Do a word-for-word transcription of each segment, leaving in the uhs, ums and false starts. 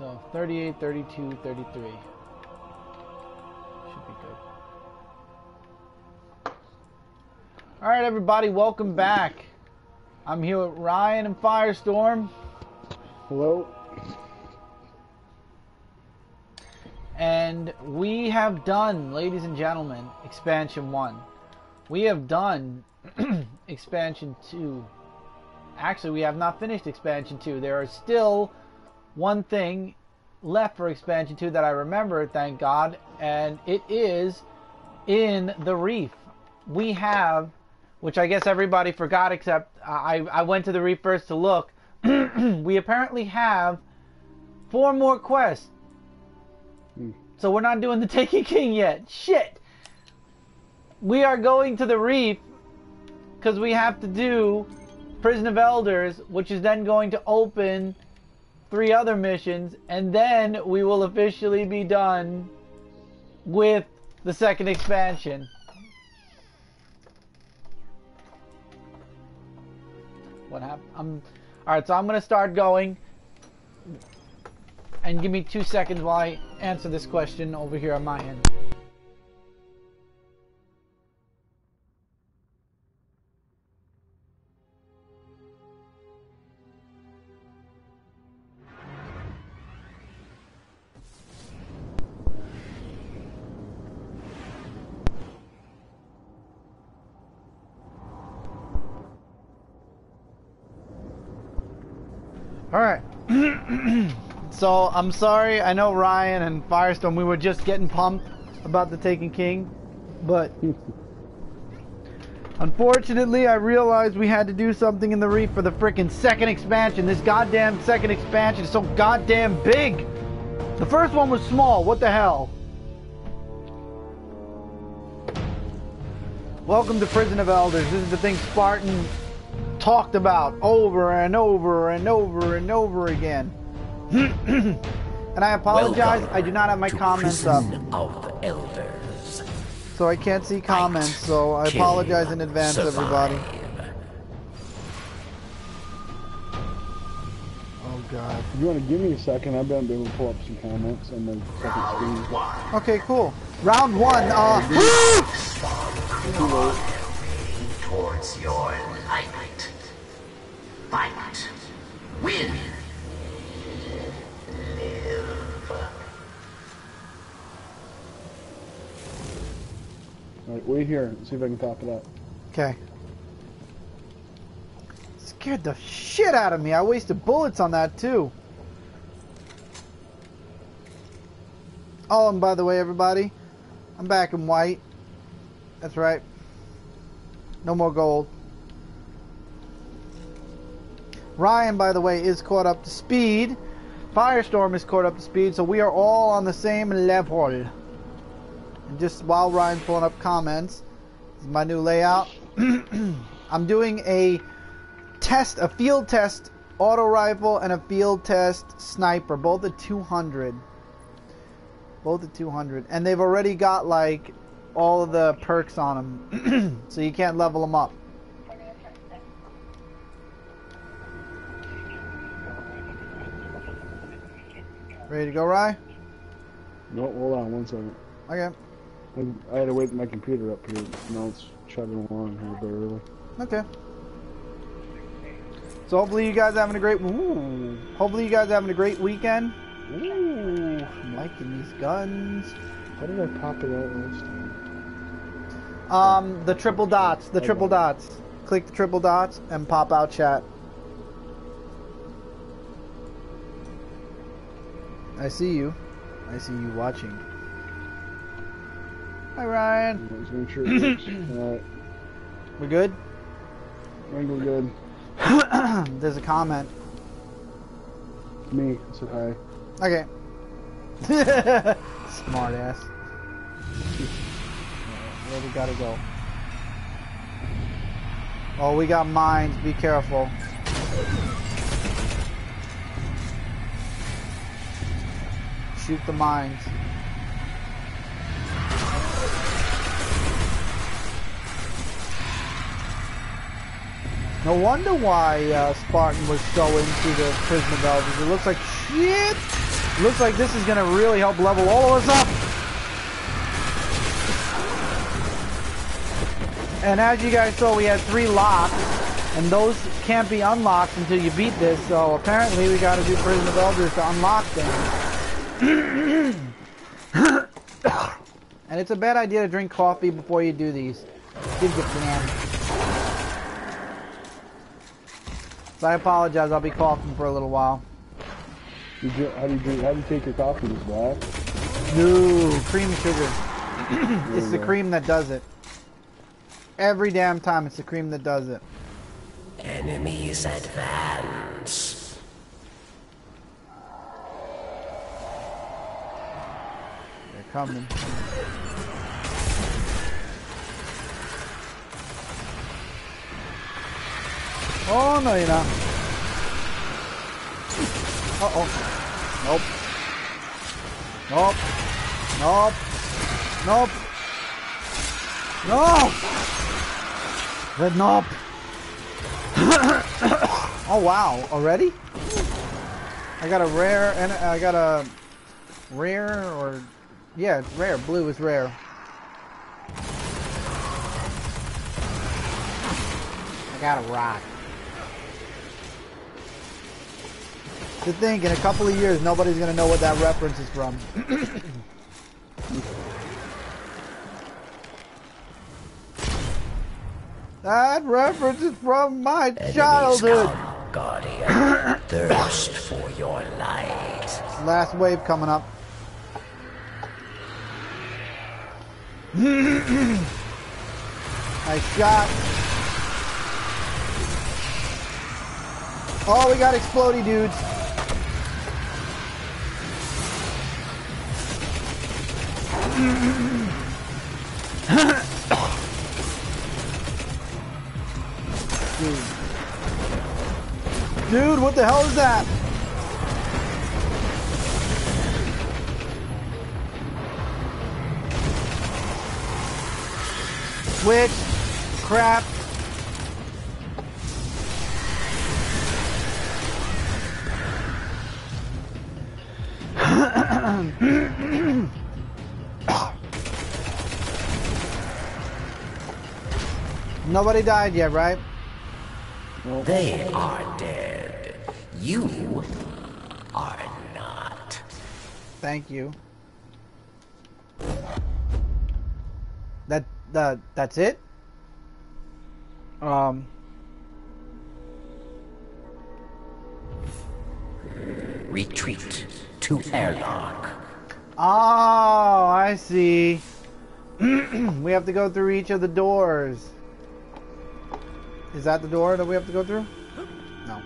So thirty-eight, thirty-two, thirty-three. Should be good. Alright everybody, welcome back. I'm here with Ryan and Firestorm. Hello. And we have done, ladies and gentlemen, expansion one. We have done expansion two. Actually, we have not finished expansion two. There is still one thing left for expansion two that I remember, thank God, and it is in the reef. We have, which I guess everybody forgot except I, I went to the reef first to look. We apparently have four more quests. Hmm. So we're not doing the Taken King yet. Shit! We are going to the reef because we have to do Prison of Elders, which is then going to open three other missions, and then we will officially be done with the second expansion. What happened? I'm alright, so I'm gonna start going, and give me two seconds while I answer this question over here on my end. Alright, so I'm sorry, I know Ryan and Firestorm, we were just getting pumped about the Taken King, but unfortunately I realized we had to do something in the reef for the frickin' second expansion. This goddamn second expansion is so goddamn big! The first one was small, what the hell? Welcome to Prison of Elders. This is the thing Spartan talked about over and over and over and over again. And I apologize, Welcome I do not have my comments up. Of Elders. So I can't see comments, Fight, so I kill, apologize in advance, survive. Everybody. Oh god. If you want to give me a second, I've been able to pull up some comments on the second screen. Okay, cool. Round one, uh... towards your light. Fight. Win. Live. Alright, wait here. See if I can top it up. Okay. Scared the shit out of me. I wasted bullets on that too. Oh, and by the way, everybody, I'm back in white. That's right. No more gold. Ryan, by the way, is caught up to speed. Firestorm is caught up to speed, so we are all on the same level. And just while Ryan's pulling up comments, this is my new layout. I'm doing a test, a field test auto rifle and a field test sniper, both at two hundred. Both at two hundred. And they've already got, like, all of the perks on them, so you can't level them up. Ready to go, Rye? No, hold on one second. Okay. I, I had to wait my computer up here. Now it's chugging along here barely. Okay. So hopefully you guys are having a great. Ooh. Hopefully you guys are having a great weekend. Ooh, I'm liking these guns. How did I pop it out last time? Um, the triple dots. The triple dots. Click the triple dots and pop out chat. I see you. I see you watching. Hi, Ryan. Let's make sure it works. Alright. We good? I think we're good. There's a comment. Me. I said hi. Okay. Smart ass. Where we gotta go? Oh, we got mines. Be careful. Shoot the mines. No wonder why uh, Spartan was so into the Prison of Elders. It looks like shit. Looks like this is gonna really help level all of us up. And as you guys saw, we had three locks, and those can't be unlocked until you beat this, so apparently we gotta do Prison of Elders to unlock things. And it's a bad idea to drink coffee before you do these. Gives you phlegm. So I apologize, I'll be coughing for a little while. You drink, how do you drink? How do you take your coffee? Just black? No, cream sugar. It's the cream that does it. Every damn time, it's the cream that does it. Enemies advance. They're coming. Oh, no, you're not. Uh-oh. Nope. Nope. Nope. Nope. No! But nope. Oh, wow. Already? I got a rare, and I got a rare, or... Yeah, it's rare. Blue is rare. I got a rock. To think, in a couple of years, nobody's gonna know what that reference is from. That reference is from my Enemies childhood. come, Guardian. Thirst for your light. Last wave coming up. Nice shot. Oh, we got explodey dudes. Dude. Dude, what the hell is that? Switch. Crap. Nobody died yet, right? They are dead. You are not. Thank you. That that that's it? Um Retreat to airlock. Oh, I see. We have to go through each of the doors. Is that the door that we have to go through? No.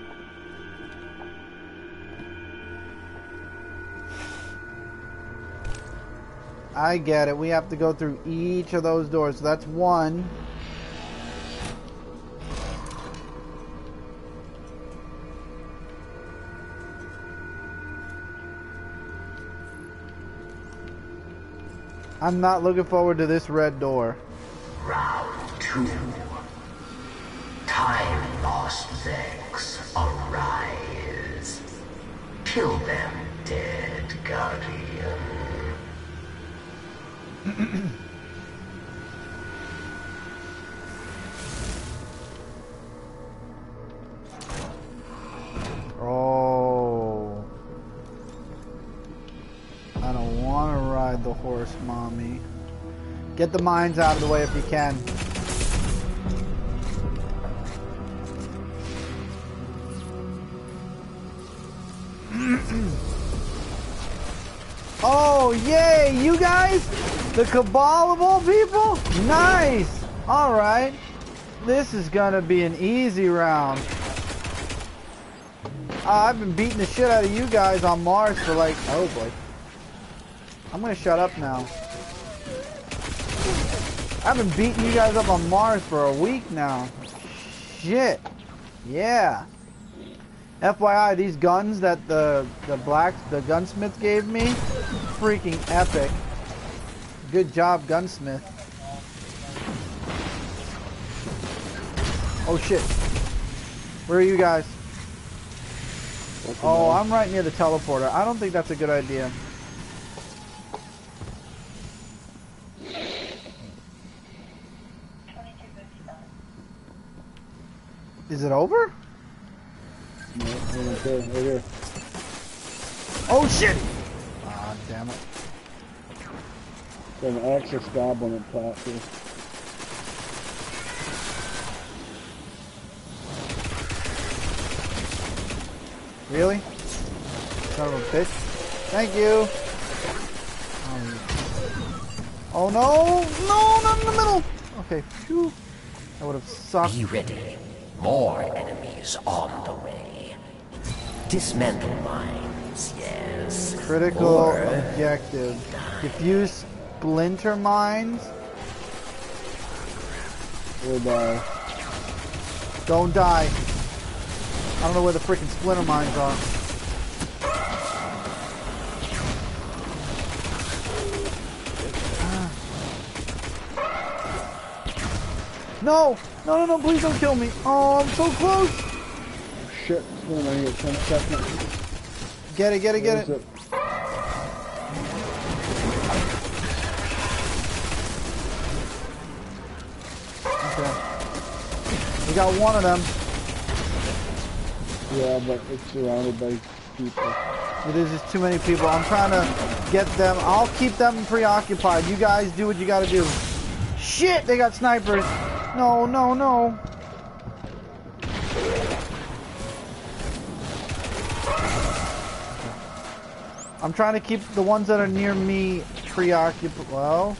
I get it. We have to go through each of those doors. So that's one. I'm not looking forward to this red door. Round two. Time lost Vex arise. Kill them, dead Guardian. Oh. I don't want to ride the horse, mommy. Get the mines out of the way if you can. Oh, yay! You guys? The Cabal of all people? Nice! Alright. This is gonna be an easy round. Uh, I've been beating the shit out of you guys on Mars for like... Oh boy. I'm gonna shut up now. I've been beating you guys up on Mars for a week now. Shit. Yeah. F Y I, these guns that the the black the gunsmith gave me, freaking epic. Good job, gunsmith. Oh shit. Where are you guys? Oh, I'm right near the teleporter. I don't think that's a good idea. Is it over? No, right there, right here. Oh shit! Ah, damn it. There's an Axis goblin at platform. Really? Son of a bitch. Thank you. Um, oh no! No, not in the middle! Okay, phew. That would have sucked. Be ready. More enemies on the way. Dismantle mines, yes. Critical Or objective. Diffuse splinter mines. We'll die. Don't die. I don't know where the freaking splinter mines are. No! No, no, no, please don't kill me. Oh, I'm so close. Shit, it's going right here. ten seconds. Get it, get it, get Where it. is Okay. We got one of them. Yeah, but it's surrounded by people. There's just too many people. I'm trying to get them. I'll keep them preoccupied. You guys do what you gotta do. Shit, they got snipers. No, no, no. I'm trying to keep the ones that are near me preoccupied. Well.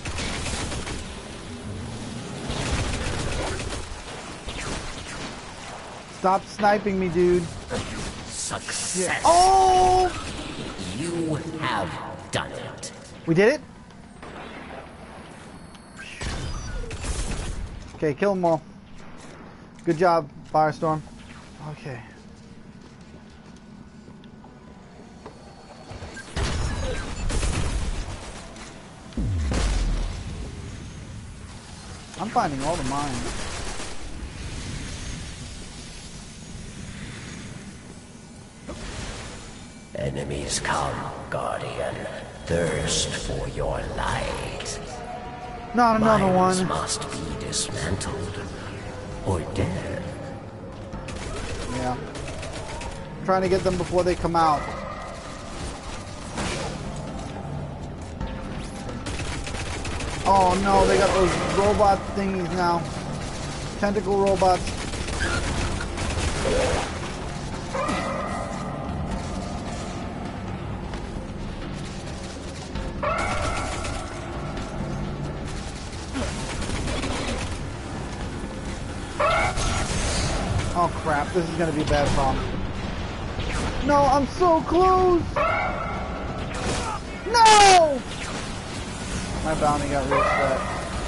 Stop sniping me, dude. success. Yeah. Oh! You have done it. We did it? Okay, kill them all. Good job, Firestorm. Okay. I'm finding all the mines. Enemies come, Guardian. Thirst for your light. Not another Mines one. must be dismantled or dead. Yeah. Trying to get them before they come out. Oh no, they got those robot thingies now. Tentacle robots. Oh crap, this is gonna be a bad problem. No, I'm so close! No! My bounty got reset.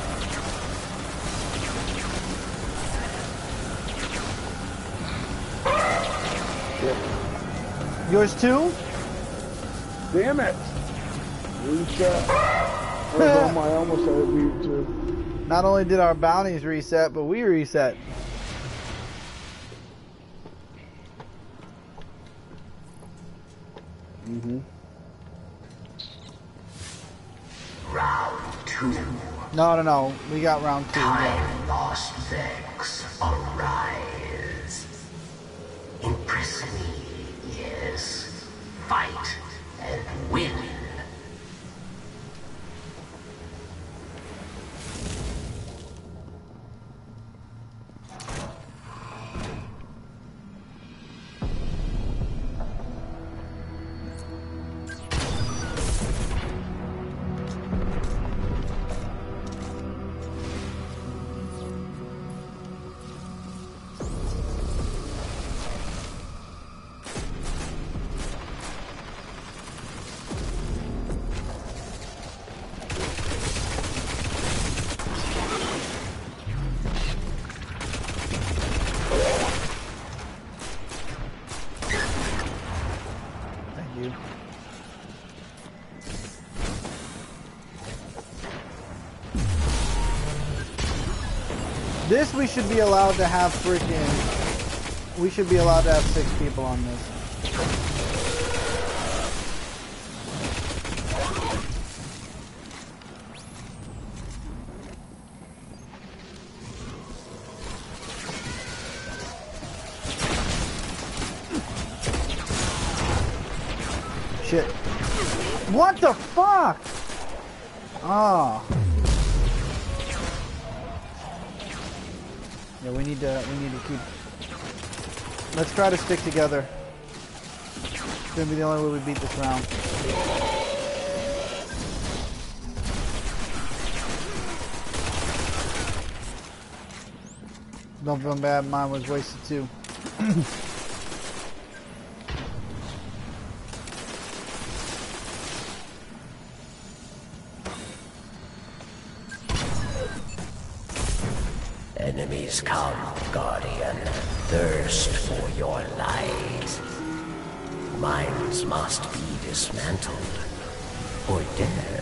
Shit. Yours too? Damn it! Reset. I was on my almost had it beat too. Not only did our bounties reset, but we reset. Mm-hmm. Round two. No, no, no. We got round two. Time lost Vex, arise. Impress me, yes. Fight and win. Thank you. This we should be allowed to have freaking... We should be allowed to have six people on this. Shit. What the fuck? Oh. Yeah, we need to we need to keep let's try to stick together. It's gonna be the only way we beat this round. Don't feel bad, mine was wasted too. Enemies come, Guardian. Thirst for your light. Minds must be dismantled or dead.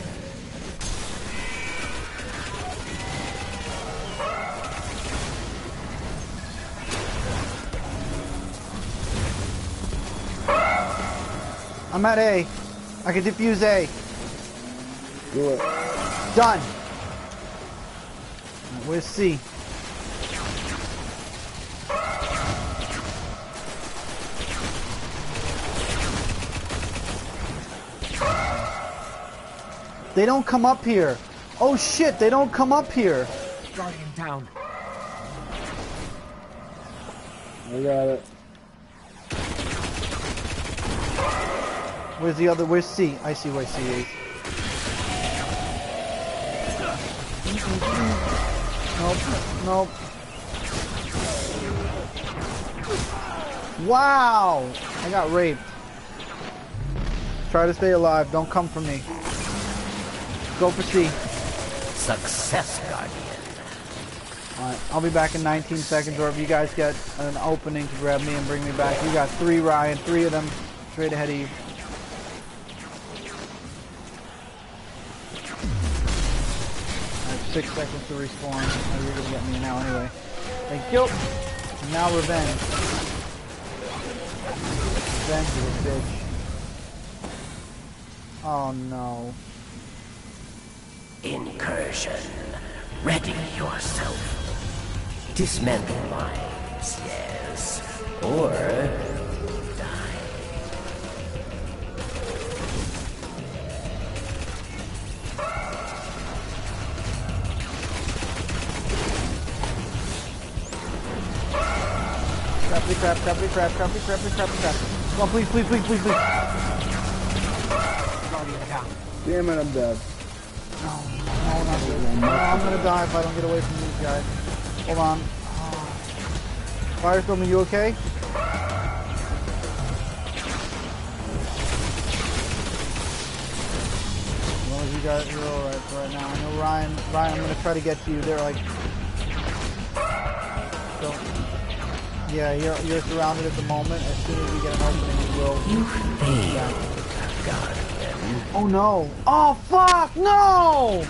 I'm at A. I can defuse A. Do it. Done. Where's C? They don't come up here. Oh shit, they don't come up here. Guardian down. I got it. Where's the other? Where's C? I see where C is. Nope. Nope. Wow! I got raped. Try to stay alive. Don't come for me. Go for C. Success, Guardian. Alright, I'll be back in nineteen seconds, or if you guys get an opening to grab me and bring me back. You got three, Ryan. Three of them straight ahead of you. I have six seconds to respawn. Oh, you're gonna get me now anyway. Thank you. And now revenge. Revenge is a bitch. Oh no. Incursion. Ready yourself. Dismantle minds, yes. Or die. Crappy crap, crappy crap, crappy crappy crappy crap. Come on, please, please, please, please, please. Guardian down. Damn it, I'm dead. No, no, not good. No, I'm gonna die if I don't get away from these guys. Hold on. Oh. Firestorm, are you okay? As long as you guys are alright for right now. I know Ryan, Ryan, I'm gonna try to get to you. They're like... So, yeah, you're, you're surrounded at the moment. As soon as we get an opening, we will... You failed, Yeah. Guardian. Oh no! Oh fuck! No!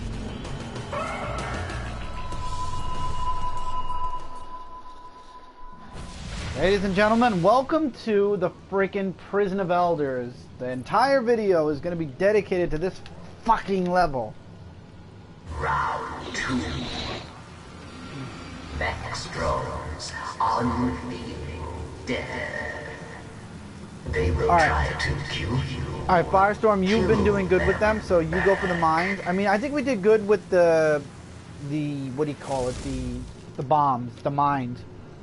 Ladies and gentlemen, welcome to the freaking Prison of Elders. The entire video is going to be dedicated to this fucking level. Round two. Vextrons, unfeeling dead. They will All right. try to kill you. Alright, Firestorm, you've been doing good with them, so you go for the mines. I mean, I think we did good with the, the, what do you call it, the, the bombs, the mines.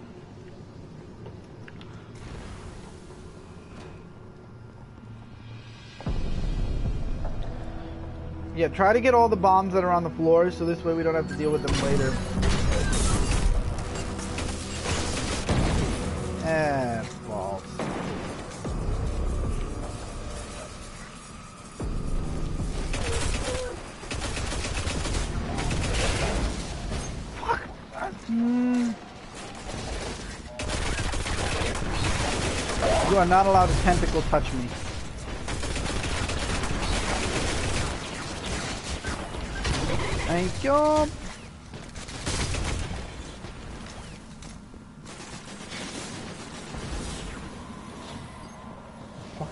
Yeah, try to get all the bombs that are on the floors, so this way we don't have to deal with them later. Eh, balls. Mm. You are not allowed to tentacle touch me. Thank you.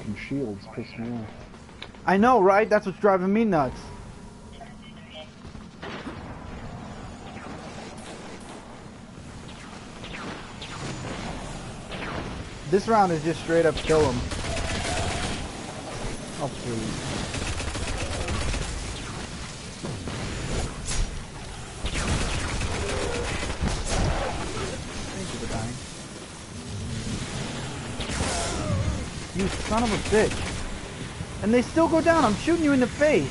fucking shields piss me off. I know, right? That's what's driving me nuts. This round is just straight up kill him. Oh, please. Thank you for dying. You son of a bitch. And they still go down. I'm shooting you in the face.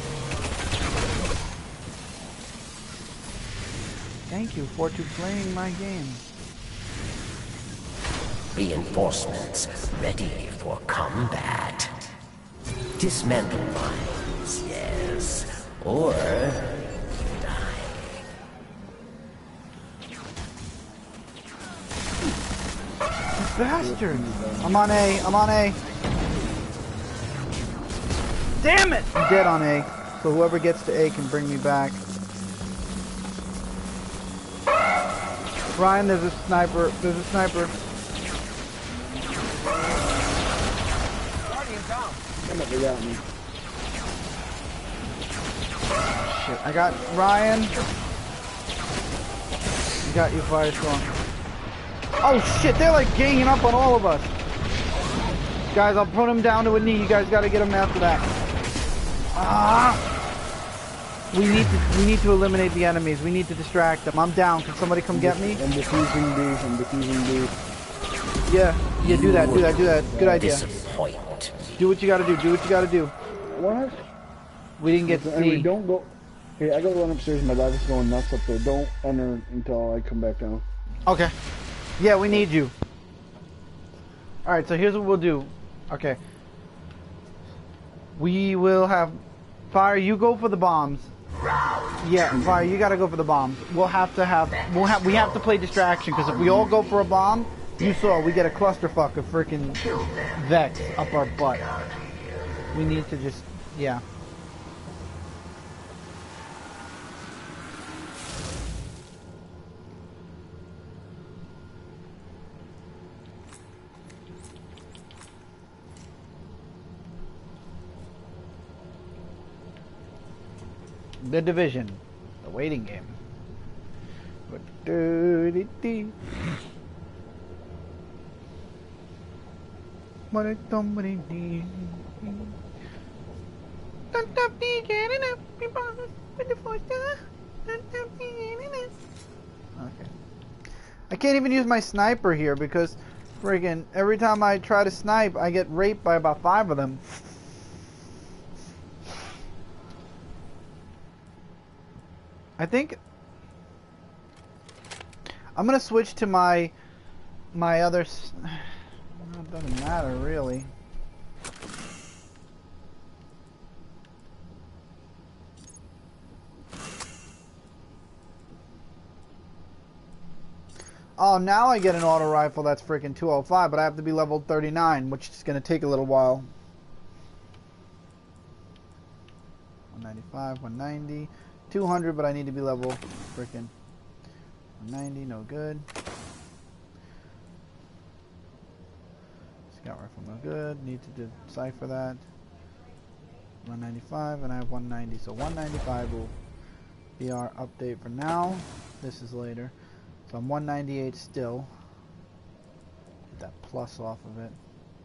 Thank you for to playing my game. Reinforcements ready for combat. Dismantle mines, yes. Or die. Bastard! I'm on A. I'm on A. Damn it! I'm dead on A. So whoever gets to A can bring me back. Ryan, there's a sniper. There's a sniper. Damn it, they got me. Shit, I got Ryan. I got you, Firestorm. Oh shit, they're like ganging up on all of us. Guys, I'll put him down to a knee. You guys gotta get him after that. Ah! We need to we need to eliminate the enemies. We need to distract them. I'm down. Can somebody come get me? I'm defusing B. I'm defusing B. Yeah, yeah, do that, do that, do that. Good idea. Disappoint. Do what you gotta do. Do what you gotta do. What? We didn't get to Anyway, see. don't go. Hey, I gotta run upstairs. My dog is going nuts up there. Don't enter until I come back down. Okay. Yeah, we need you. Alright, so here's what we'll do. Okay. We will have... Fire, you go for the bombs. Yeah, Fire, you gotta go for the bombs. We'll have to have... We'll have we have to play distraction, because if we all go for a bomb, you saw, we get a clusterfuck of freaking Vex up our butt. We need to just... Yeah. The Division, the waiting game. Okay. I can't even use my sniper here because friggin' every time I try to snipe, I get raped by about five of them. I think I'm gonna switch to my my other. S well, it doesn't matter really. Oh, now I get an auto rifle that's freaking two oh five, but I have to be level thirty-nine, which is gonna take a little while. one ninety-five, one ninety. two hundred, but I need to be level freaking one ninety, no good. Scout rifle, no good. Need to decipher that. one ninety-five, and I have one ninety, so one ninety-five will be our update for now. This is later. So I'm one ninety-eight still. Get that plus off of it.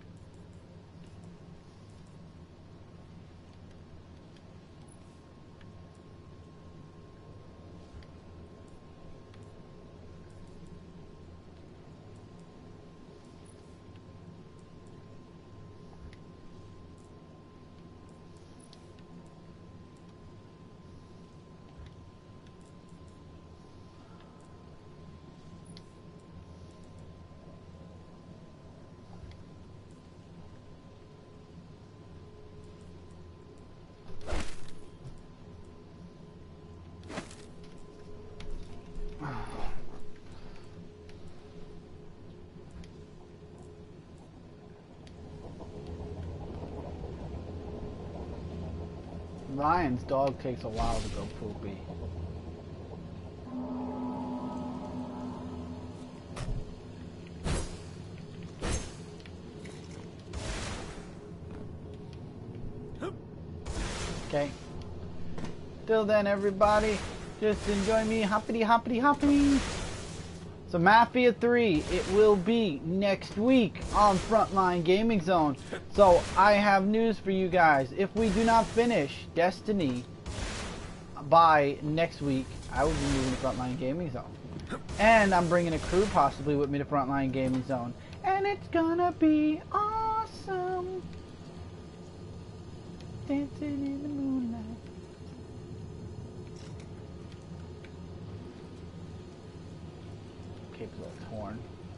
Ryan's dog takes a while to go poopy. Okay. Till then, everybody, just enjoy me hoppity hoppity hoppity. So Mafia three, it will be next week on Frontline Gaming Zone. So I have news for you guys. If we do not finish Destiny by next week, I will be moving to Frontline Gaming Zone. And I'm bringing a crew possibly with me to Frontline Gaming Zone. And it's gonna be awesome. Dancing in the moonlight. Keeps a little torn.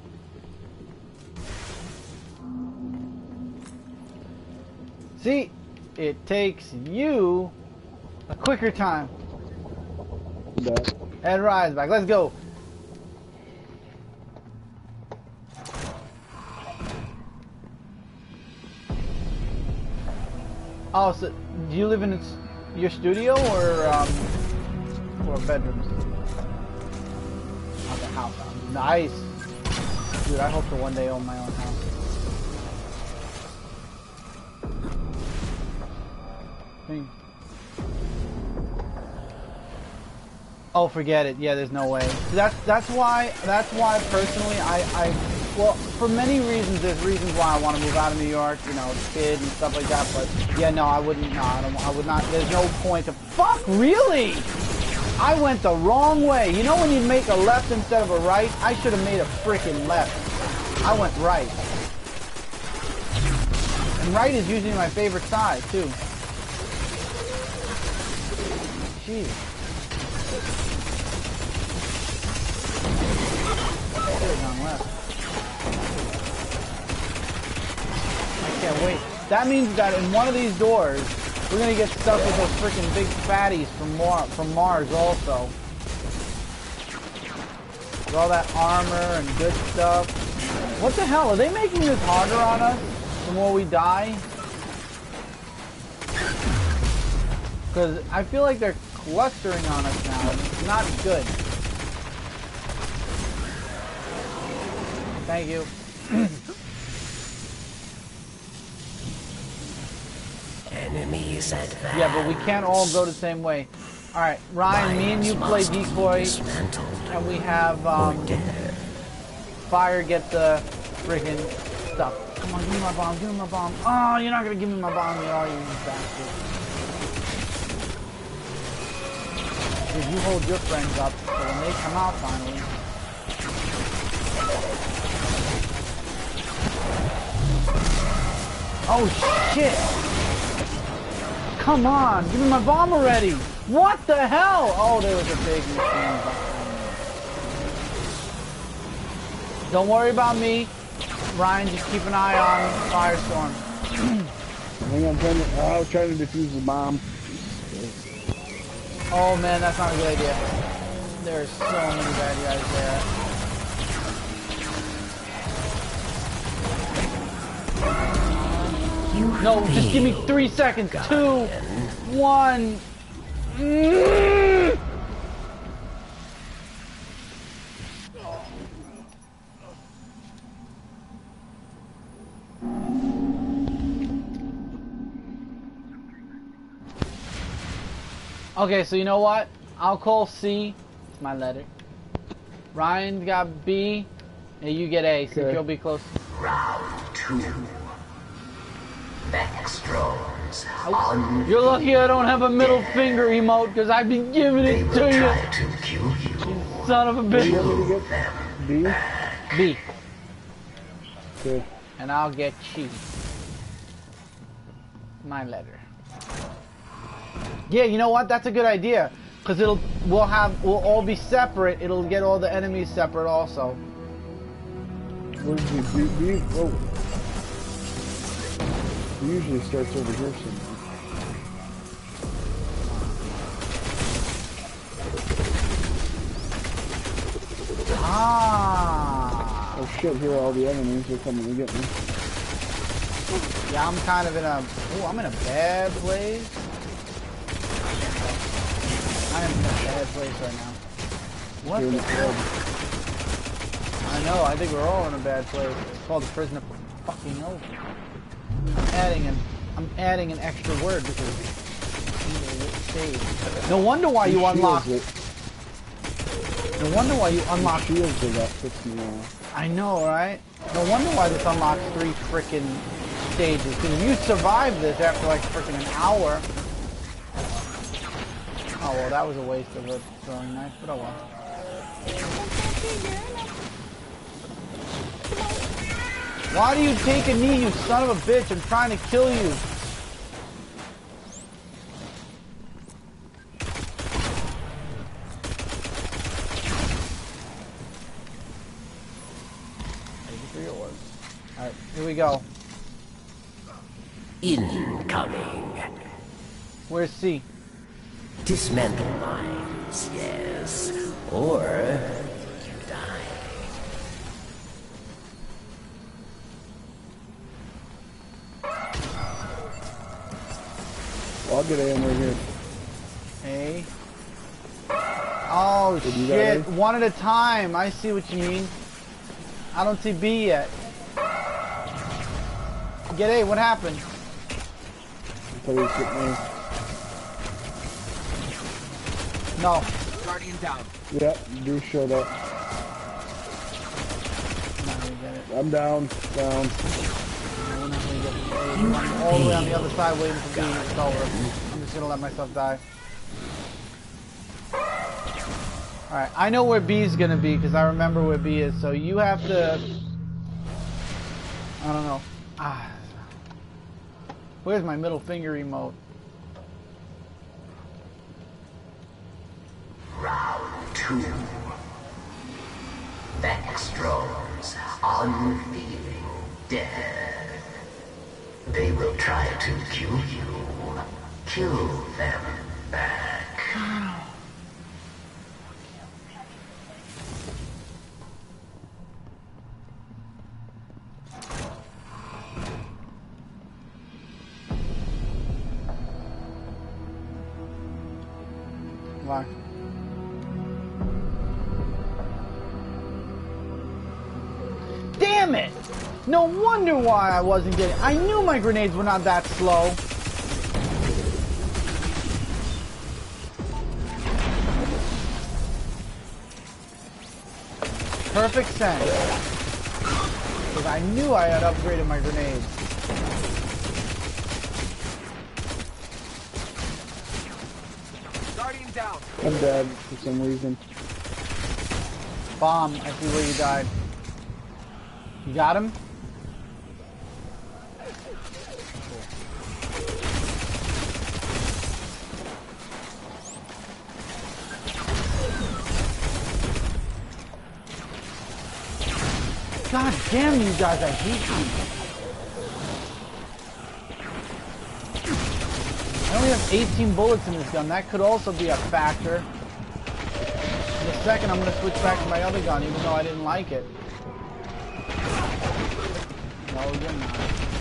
See, it takes you a quicker time. Yeah. Ed Rise back. Let's go. Oh, so do you live in its, your studio or um or bedrooms? Okay, house. Nice, dude. I hope to one day own my own house. Hmm. Oh, forget it. Yeah, there's no way. So that's that's why that's why personally I I well for many reasons there's reasons why I want to move out of New York. You know, kid and stuff like that. But yeah, no, I wouldn't. No, I don't. I would not. There's no point to. Fuck, really? I went the wrong way. You know when you make a left instead of a right? I should have made a freaking left. I went right. And right is usually my favorite side too. Jeez. Left. I can't wait. That means that in one of these doors, we're gonna get stuck with those freaking big fatties from Mar from Mars also. With all that armor and good stuff. What the hell? Are they making this harder on us the more we die? Because I feel like they're clustering on us now, and it's not good. Thank you. Enemies advance. Yeah, but we can't all go the same way. Alright, Ryan, me and you play decoy, and we have um, Fire get the friggin' stuff. Come on, give me my bomb, give me my bomb. Oh, you're not gonna give me my bomb, you are, you bastard. Dude, you hold your friends up, so when they come out finally. Oh shit! Come on, give me my bomb already! What the hell? Oh, there was a big machine behind me. Don't worry about me. Ryan, just keep an eye on Firestorm. Hang on, trying to, I was trying to defuse the bomb. Oh man, that's not a good idea. There's so many bad guys there. No, just give me three seconds. Two, one. Mm. Okay, so you know what? I'll call C. It's my letter. Ryan's got B, and you get A, since Okay. you'll be close. Round two. Vextrons on. You're lucky I don't have a middle finger emote, because I've been giving They it will to you. try to kill you. Son of a What do you bitch. want me to get? B? B. Okay. And I'll get C. My letter. Yeah, you know what? That's a good idea. Because it'll, we'll have, we'll all be separate. It'll get all the enemies separate also. What is it? B? B? Oh. It usually starts over here somewhere. Ah. Oh shit, here are all the enemies. They're coming to get me. Yeah, I'm kind of in a, oh, I'm in a bad place. I am in a bad place right now. What Here in the the hell? club. I know, I think we're all in a bad place. It's called the prison of fucking over. I'm adding an, I'm adding an extra word because stage. No wonder why you unlocked. No wonder why you unlocked. Shields are that puts me off. I know, right? No wonder why this unlocks three frickin' stages. Because if you survive this after like frickin' an hour. Oh well, that was a waste of a throwing knife, but oh well. Why do you take a knee, you son of a bitch? I'm trying to kill you. Alright, here we go. Incoming. Where's C? Dismantle mines, yes. Or you die. Well, I'll get A M right here. A. Oh Did you shit, got A? one at a time. I see what you mean. I don't see B yet. Get A, what happened? I thought he was getting me. No. Guardian down. Yep, you showed up. I'm not gonna get it. I'm down, down. No, we're not gonna get it. I'm all the way on the other side waiting for B. It's over. I'm just gonna let myself die. Alright, I know where B is gonna be because I remember where B is, so you have to... I don't know. Ah. Where's my middle finger emote? Round two. Vextrons, unfeeling, dead. They will try to kill you. Kill them back. Why? Damn it! No wonder why I wasn't getting... I knew my grenades were not that slow. Perfect sense. Because I knew I had upgraded my grenades. Guardian down. I'm dead for some reason. Bomb, I see where you died. You got him? God damn you guys, I hate you. I only have eighteen bullets in this gun. That could also be a factor. In a second, I'm going to switch back to my other gun, even though I didn't like it. No, you're not.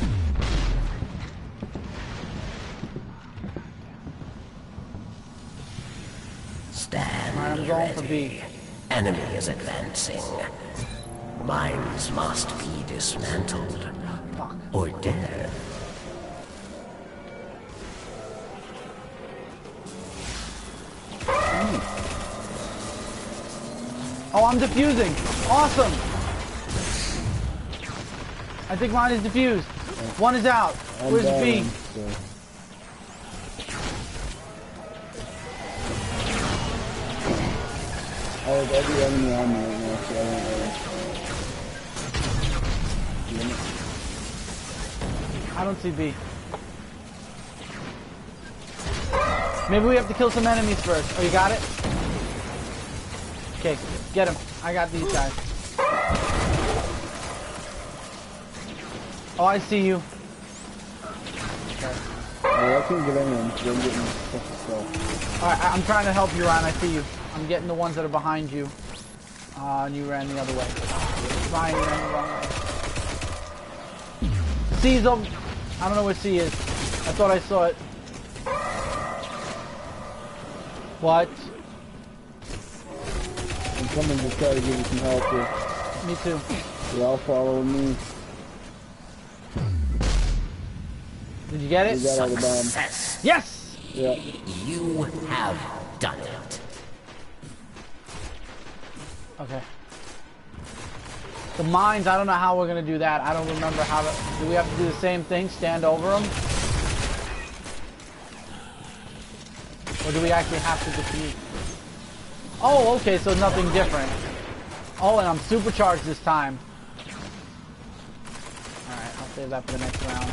Stand Alright, I'm going for B. ready. Enemy is advancing. Mines must be dismantled. Fuck. Or dead. Oh, I'm defusing. Awesome. I think mine is defused. One is out. I'm Where's down, B? so. I have every enemy on me right now, so I don't know. I don't see B. Maybe we have to kill some enemies first. Oh, you got it? Okay, get him. I got these guys. Oh, I see you. Okay. Oh, I can't get anyone because I'm getting stuff myself. Alright, I- I'm trying to help you, Ryan. I see you. I'm getting the ones that are behind you. Uh, and you ran the other way. Ryan, you ran the wrong way. C's over. I don't know where C is. I thought I saw it. What? I'm coming to try to give you some help here. Me too. You're all following me. Did you get it? We got all the bombs. Success. Yes! Yeah. You have done it. Okay. The mines, I don't know how we're gonna do that. I don't remember how to... Do we have to do the same thing? Stand over them? Or do we actually have to defeat? Oh, okay, so nothing different. Oh, and I'm supercharged this time. Alright, I'll save that for the next round.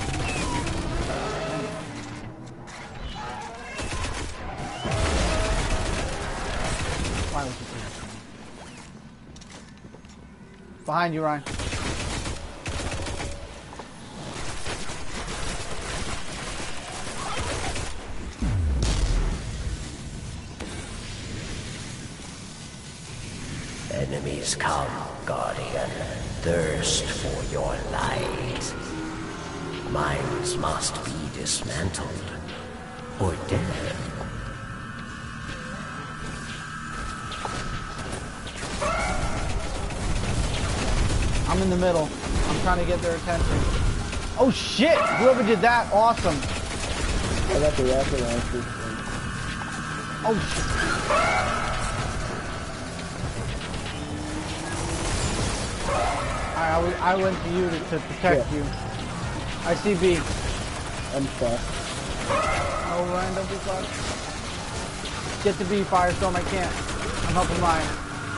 Why would you do that? Behind you, Ryan. Enemies come, Guardian. Thirst for your light. Mines must be dismantled or dead. I'm in the middle. I'm trying to get their attention. Oh shit! Whoever did that, awesome. I got the rocket launcher. Oh shit. Alright, I, w I went to you to, to protect Yeah. you. I see B. I'm stuck. Oh, Ryan, don't be fucked. Get to B, Firestorm, I can't. I'm helping Ryan.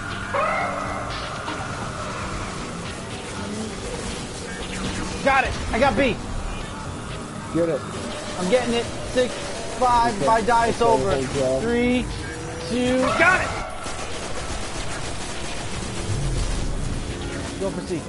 Got it! I got B! Get it. I'm getting it. Six, five, if I die, it's over. Three, two, got it! Go for C.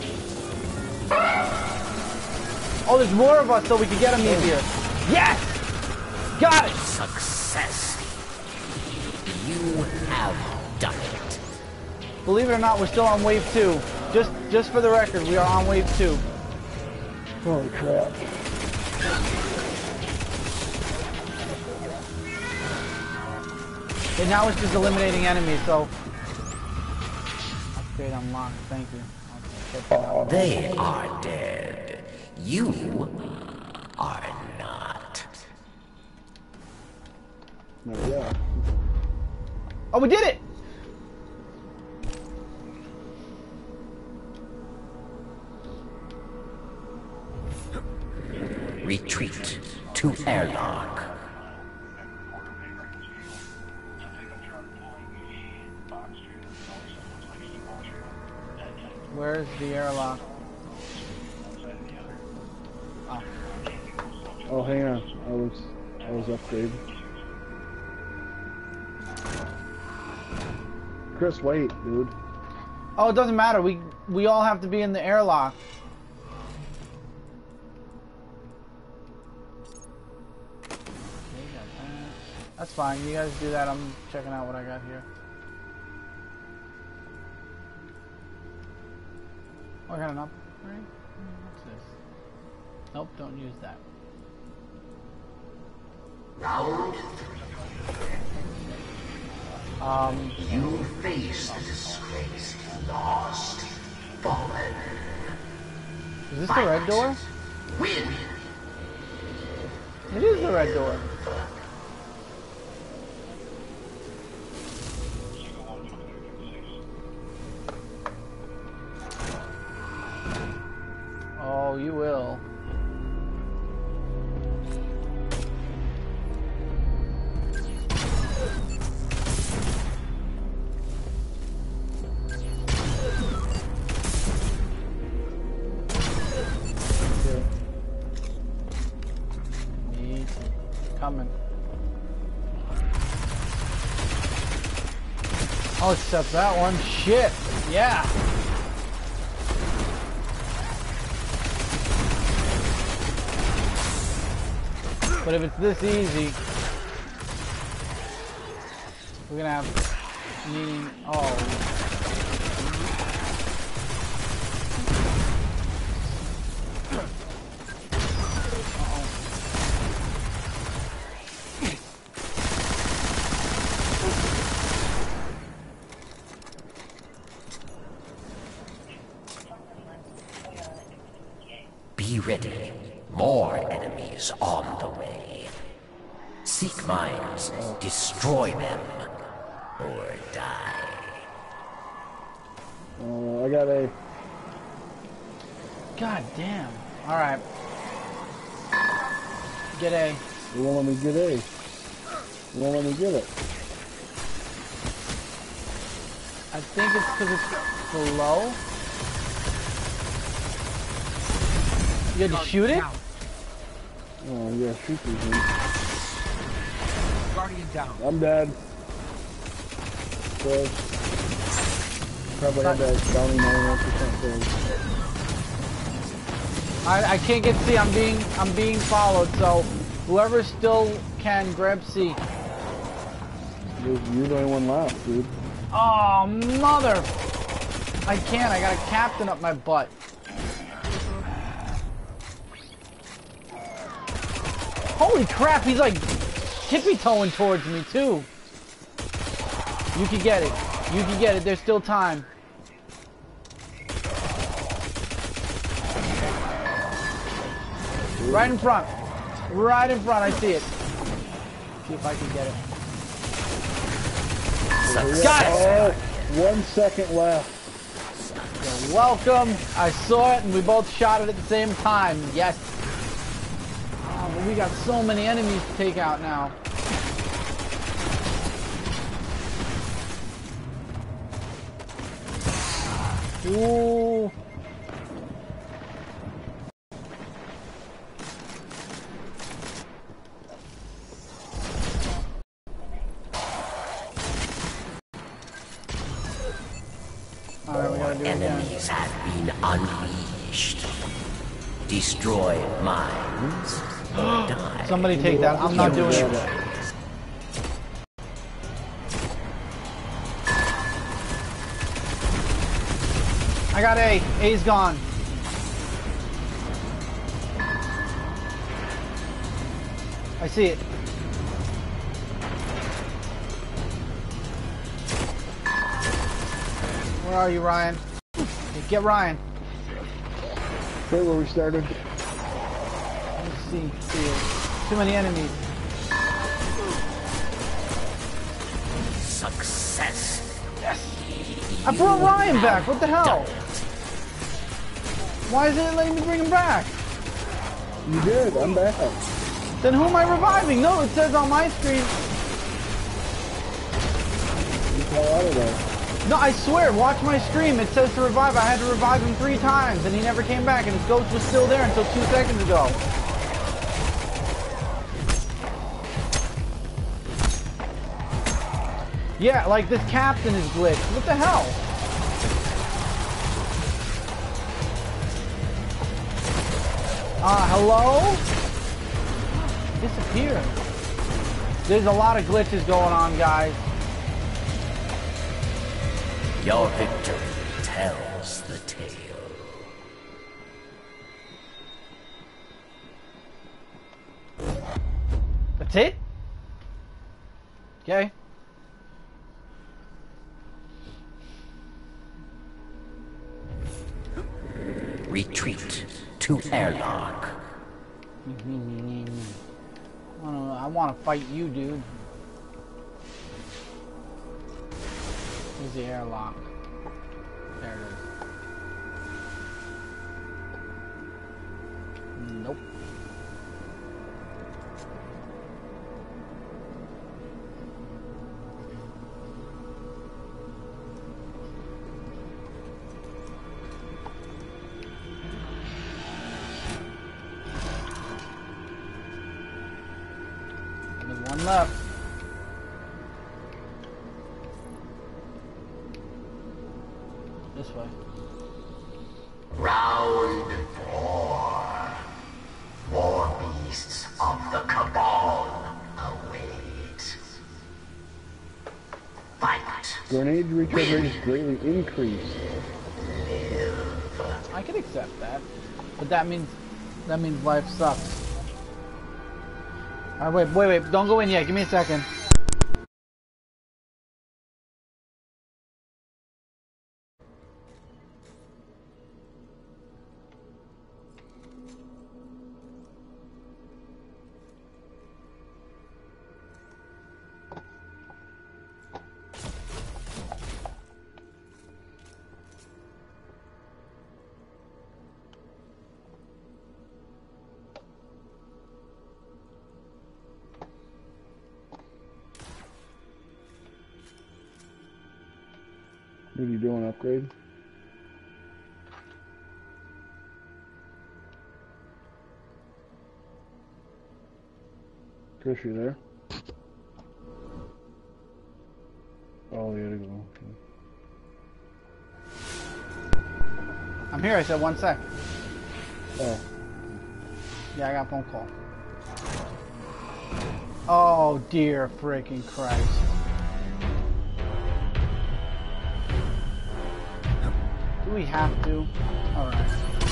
Oh, there's more of us, so we can get them easier. Yes! Got it! Success. You have done it. Believe it or not, we're still on wave two. Just, just for the record, we are on wave two. Holy crap. And now it's just eliminating enemies, so... Upgrade unlocked, thank you. Okay, They are dead. You are not. No, yeah. oh, we did it! Retreat to airlock. Where's the airlock? Oh. Oh, hang on. I was, I was upgraded. Chris, wait, dude. Oh, it doesn't matter. We we all have to be in the airlock. That's fine. You guys do that. I'm checking out what I got here. Oh, I got an upgrade? What's this? Nope, don't use that. Round Um, you face the disgraced, lost, fallen. is this the red door? Win. It is the red door. Oh, you will. Me too. Coming. Oh, except that one. Shit. Yeah. But if it's this easy, we're gonna have meaning. Oh. Be ready. More enemies on the way. Seek mines, destroy them, or die. Uh, I got a. God damn. Alright. Get A. You won't let me get A. You won't let me get it. I think it's because it's below. You had to shoot it? Oh, yeah, shoot these things. Guardian down. I'm dead. So, probably had that bounty ninety-nine percent thing. I, I can't get C. I'm being I'm being followed. So whoever still can grab C. You're, you're the only one left, dude. Oh mother! I can't. I got a captain up my butt. Holy crap! He's like tippy-toeing towards me too. You can get it. You can get it. There's still time. Right in front. Right in front. I see it. See if I can get it. Got it! Oh, one second left. You're welcome. I saw it and we both shot it at the same time. Yes. Oh, but we got so many enemies to take out now. Ooh. Alright, we gotta do it again. Enemies have been unleashed. Destroy mines, or die. Somebody take that. I'm not doing it. I got A. A's gone. I see it. Where are you, Ryan? Get Ryan. Okay, where we started. Let's see. see it. Too many enemies. Success. Yes. I brought Ryan back. What the hell? Why isn't it letting me bring him back? You did. I'm back. Then who am I reviving? No, it says on my screen. You fell out of there. No, I swear, watch my stream. It says to revive. I had to revive him three times, and he never came back, and his ghost was still there until two seconds ago. Yeah, like this captain is glitched. What the hell? Uh, hello? Disappeared. There's a lot of glitches going on, guys. Your victory tells the tale. That's it? Okay. Retreat to airlock. I don't know, I want to fight you, dude. Here's the airlock. There it is. Nope. There's one left. This way. Round four. War beasts of the Cabal await. Fight. Grenade recharge rate is greatly increased. I can accept that, but that means that means life sucks. All right, wait, wait, wait! Don't go in yet. Give me a second. What are you doing, upgrade? Chris, you there? Oh, you gotta go. Okay. I'm here, I said one sec. Oh. Yeah, I got a phone call. Oh, dear freaking Christ. Do we have to? Alright.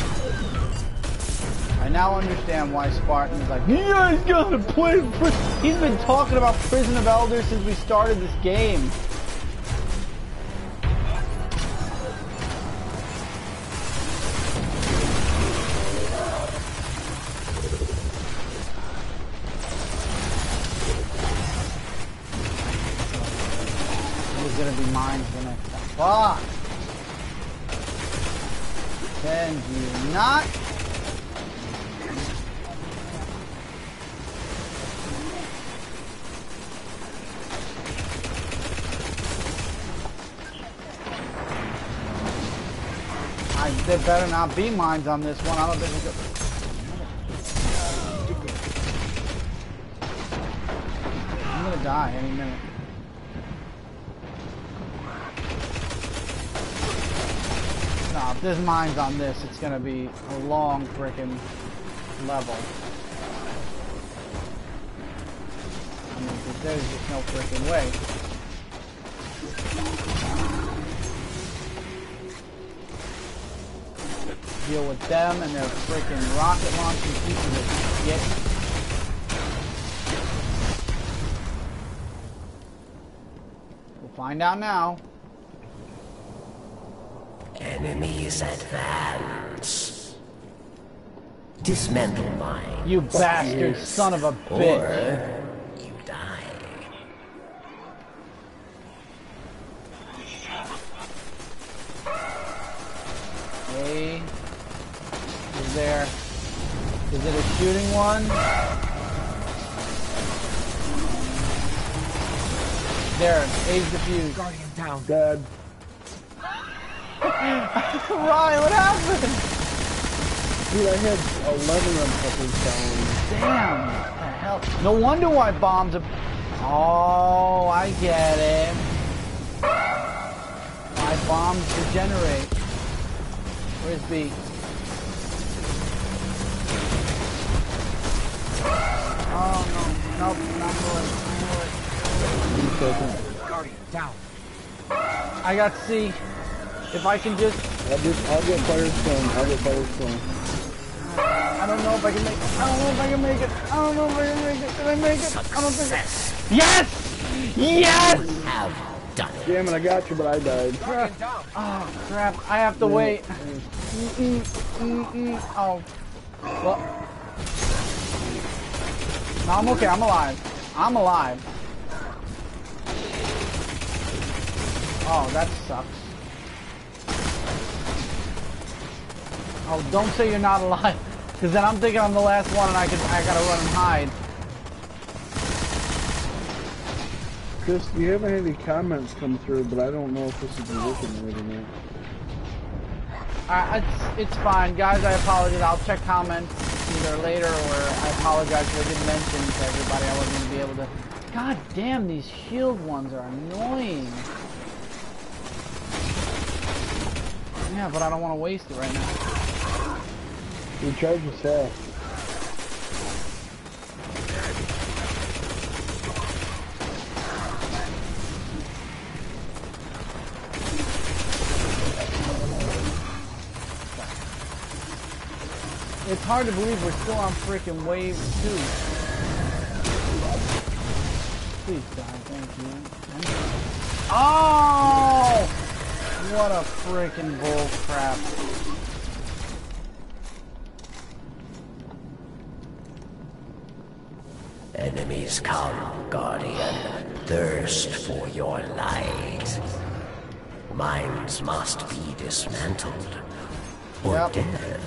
I now understand why Spartan is like, you guys gotta play Pri-" He's been talking about Prison of Elders since we started this game. There's gonna be mines the next time. Fuck! Can you not? I, there better not be mines on this one. I don't think we could. I'm gonna die any minute. No, if there's mines on this, it's gonna be a long frickin' level. I mean, 'cause there's just no frickin' way. Deal with them and their frickin' rocket launching pieces of shit. We'll find out now. Enemies advance. Dismantle mine. You bastard son of a bitch. Or you die. Hey. Is there... Is it a shooting one? There, A's defused. Guardian down. Dead. Ryan, what happened? Dude, I had eleven of them fucking down. Damn, what the hell? No wonder why bombs are... Oh, I get it. Why bombs degenerate. Where's B? Oh, no. Nope, not good. Guardian down. I got C. If I can just... I'll, just, I'll get Firestone. I'll get Firestone. I don't know if I can make it. I don't know if I can make it. I don't know if I can make it. Did I make it? I don't think I... Yes! Yes! Have done it. Damn it, I got you, but I died. Guardian down. Oh, crap. I have to wait. Mm -mm, mm -mm. Oh. Well. No, I'm okay. I'm alive. I'm alive. Oh, that sucks. Oh, don't say you're not alive, because then I'm thinking I'm the last one and I can I gotta run and hide. Chris, you haven't had any comments come through, but I don't know if this is working right or not. Uh, it's it's fine, guys. I apologize. I'll check comments either later, or I apologize if I didn't mention to everybody I wasn't gonna be able to. God damn, these shield ones are annoying. Yeah, but I don't want to waste it right now. Recharge is fast. It's hard to believe we're still on freaking wave two. Please die, thank you. Oh! What a freaking bull crap. Enemies come, Guardian. Thirst for your light. Mines must be dismantled. Or Yep. dead.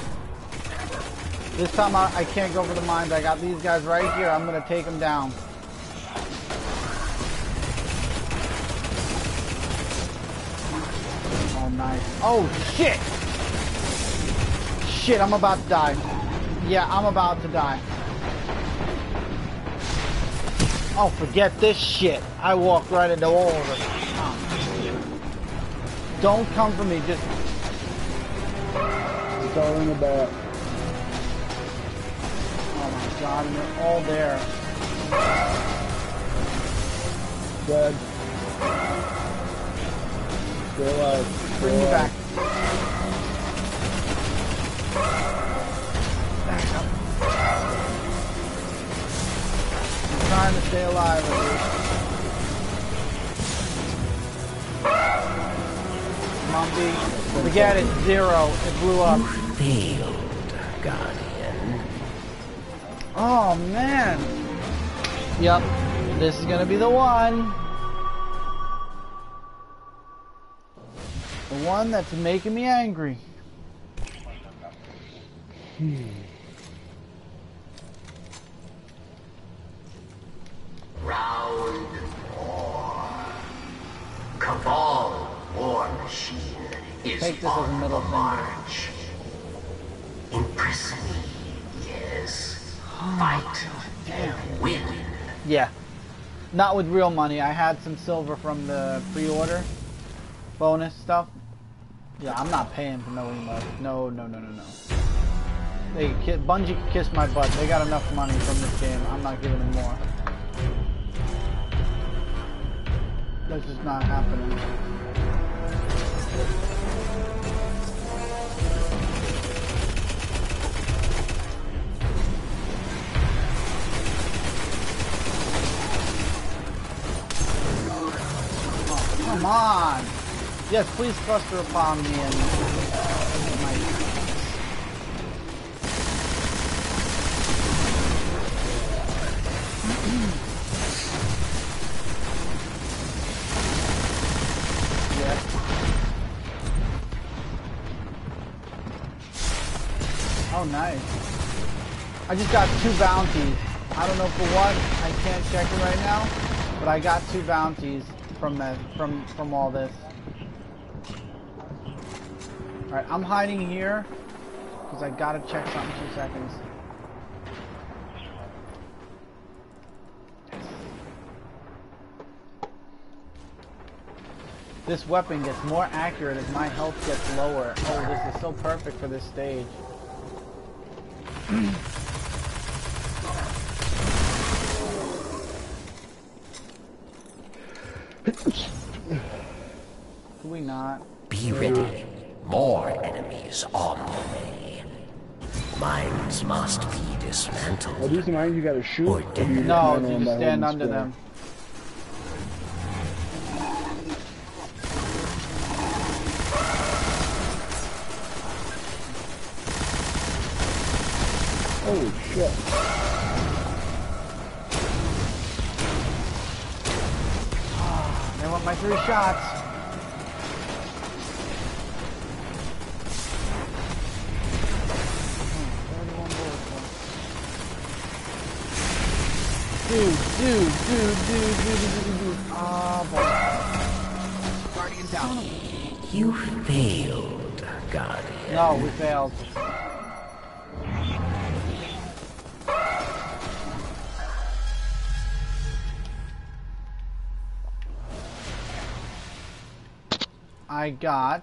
This time I, I can't go for the mines. I got these guys right here. I'm gonna take them down. Oh, nice. Oh, shit! Shit, I'm about to die. Yeah, I'm about to die. Oh, forget this shit. I walked right into all of it. Oh. Don't come for me, just... It's all in the back. Oh my god, and they're all there. Dead. Stay alive. Bring me back. Back up. I'm trying to stay alive at least. Mumpy. Forget it. Zero. It blew up. Failed, Guardian. Oh man. Yep. This is gonna be the one. The one that's making me angry. Hmm. Round four. Cabal War Machine is Take this as a on middle the finger. march. Impress me, yes. Fight and win. Yeah. Not with real money. I had some silver from the pre-order bonus stuff. Yeah, I'm not paying for no emote. No, no, no, no, no. They ki Bungie can kiss my butt. They got enough money from this game. I'm not giving them more. That's just not happening. Oh, come on! Yes, please cluster upon me and my yeah. Oh, nice. I just got two bounties. I don't know for what. I can't check it right now, but I got two bounties from that from from all this. All right, I'm hiding here because I gotta check something. Two seconds. This weapon gets more accurate as my health gets lower. Oh, this is so perfect for this stage. Could we not? Be ready. More enemies on the way. Mines must be Are dismantled. these mines you gotta shoot? Or Or do you just No, handle you them just by stand holding under square? them. Holy shit. They want my three shots. Dude, dude, dude, dude, dude, dude, dude, dude. Ah, boy. Guardian down. You failed, Guardian. No, we failed. I got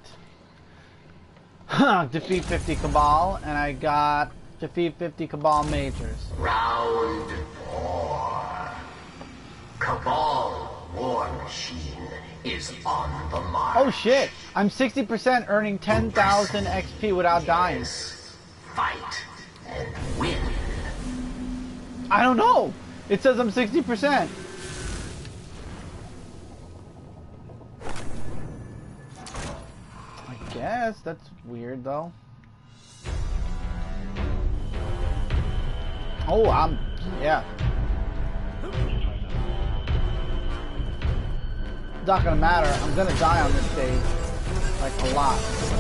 defeat fifty Cabal, and I got defeat fifty Cabal Majors. Round four. Cabal War Machine is on the march. Oh shit! I'm sixty percent earning ten thousand X P without dying. Yes. Fight and win. I don't know! It says I'm sixty percent. I guess, that's weird though. Oh, I'm, yeah. It's not gonna matter. I'm gonna die on this stage. Like, a lot.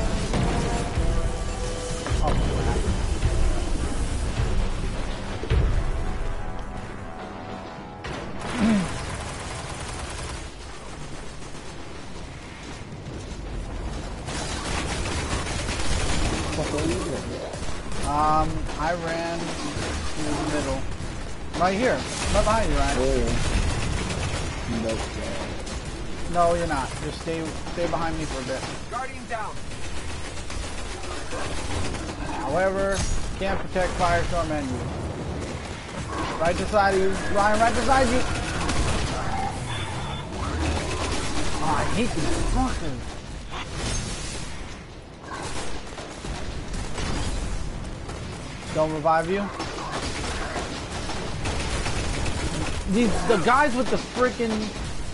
Oh, crap. I ran through the middle. Right here. Right behind you, Ryan. Oh, yeah. Nope. No, you're not. Just stay stay behind me for a bit. Guardian down. However, can't protect Firestorm and you. Right beside you. Ryan, right beside you. Oh, I hate these fuckers. Don't revive you. These the guys with the freaking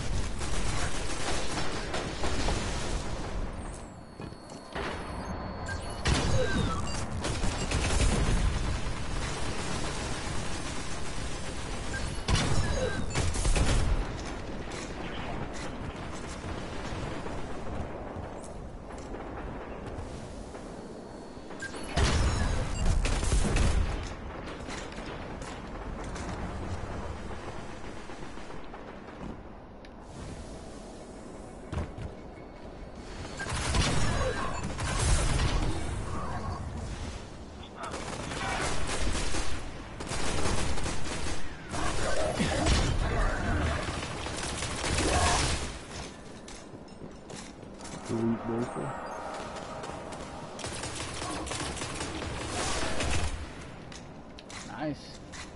nice.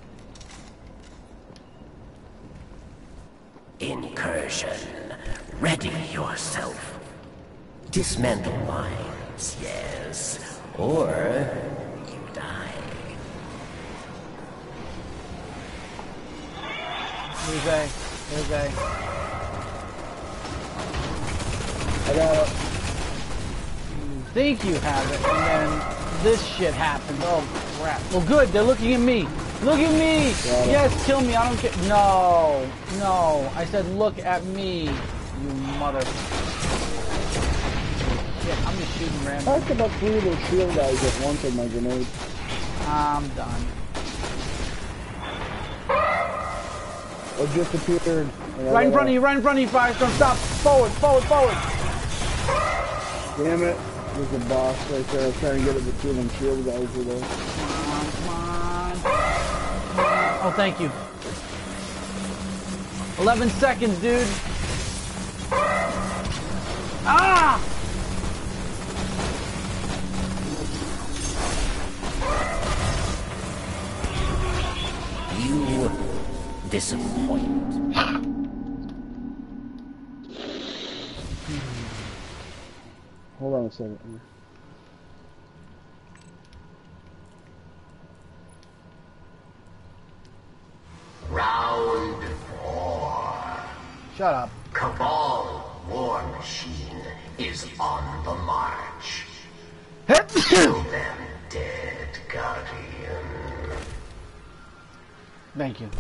Incursion. Ready yourself. Dismantle mines, yes. Or you die. Here's A. Here's A. I got it. You think you have it, and then this shit happens. Oh crap. Well good, they're looking at me. Look at me! Yeah. Yes, kill me, I don't care. No, no. I said look at me, you mother. Shit, I'm just shooting random. I took about three of those shield guys at once with my grenade. I'm done. It just appeared. Right in front of you, right in front of you, Firestorm. Stop! Forward, forward, forward! Damn it. There's a boss right there. I was trying to get it with two of them shield guys were there. Come on, come on. Oh, thank you. eleven seconds, dude. Ah! You disappoint. Hold on a second. Round four. Shut up. Cabal War Machine is on the march. Hit Kill them dead, Guardian. Thank you.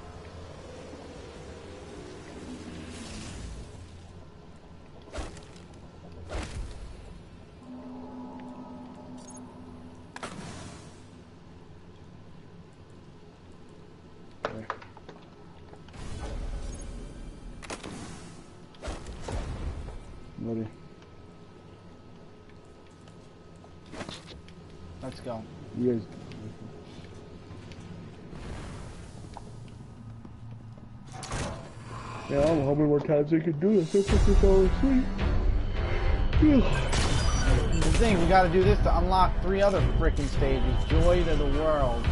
Ready. Let's go. You guys. Yeah, I don't know how many more times they could do this. They'll put this all asleep. The thing, we gotta do this to unlock three other frickin' stages. Joy to the world.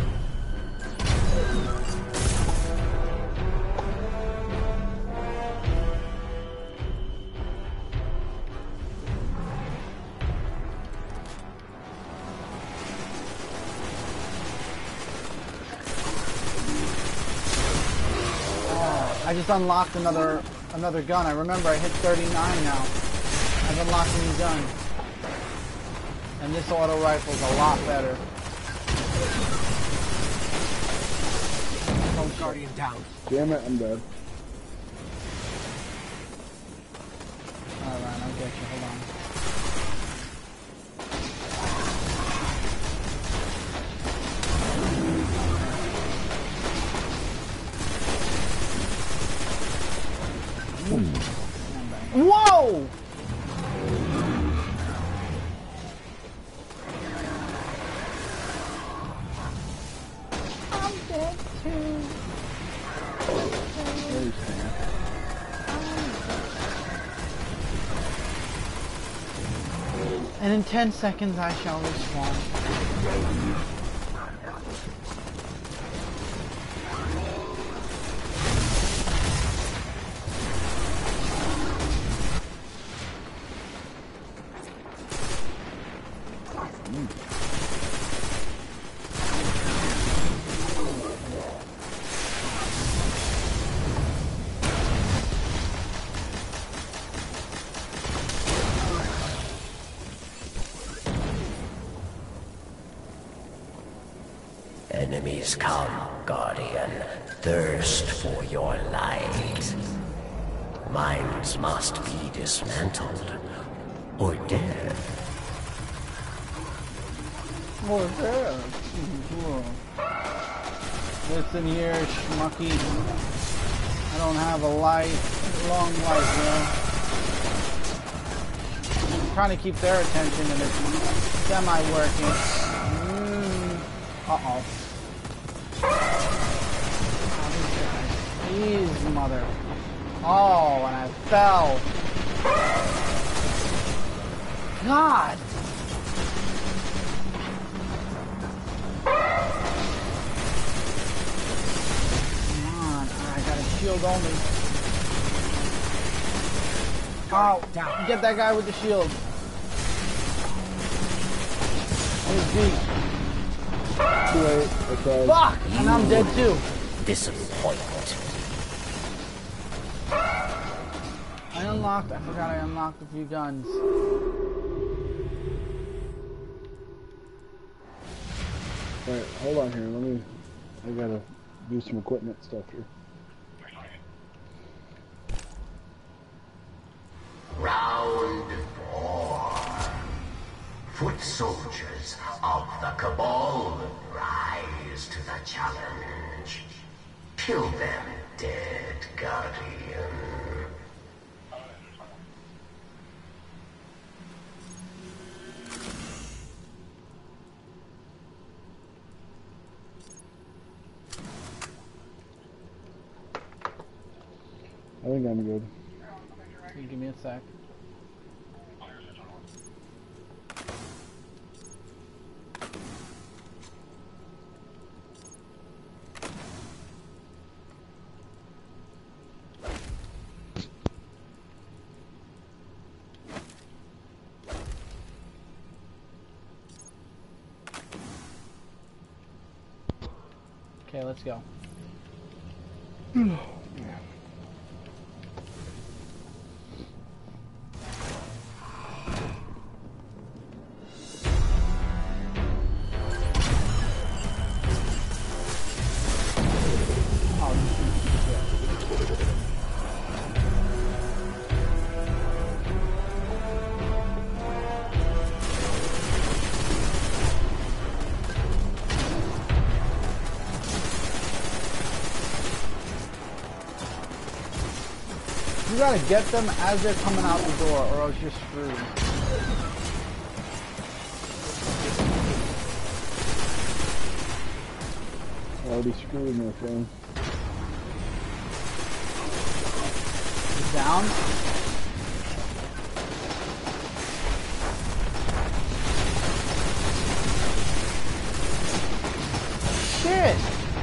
I just unlocked another another gun. I remember I hit thirty-nine now. I've unlocked a new gun. And this auto rifle's a lot better. Oh, Guardian down. Damn it, I'm dead. Alright, I'll get you. Hold on. Whoa! Nice, man. And in ten seconds I shall respawn. Enemies come, Guardian. Thirst for your light. Minds must be dismantled, or dead. Or dead. Listen here, schmucky. I don't have a life, long life, you know. I'm trying to keep their attention and it's semi-working. Mm. Uh-oh. Jeez, mother. Oh, and I fell. God. Come on. I got a shield only. Oh, get that guy with the shield. He's deep. Too late. I tried. Fuck! And I'm dead too. Disappointment. I unlocked, I forgot I unlocked a few guns. Alright, hold on here. Let me. I gotta do some equipment stuff here. Round four. Foot soldiers of the Cabal rise to the challenge. Kill them, dead Guardian. I think I'm good. Can you give me a sec? Okay, let's go. You gotta get them as they're coming out the door, or else you're screwed. Already screwed, my friend. He's down. Shit!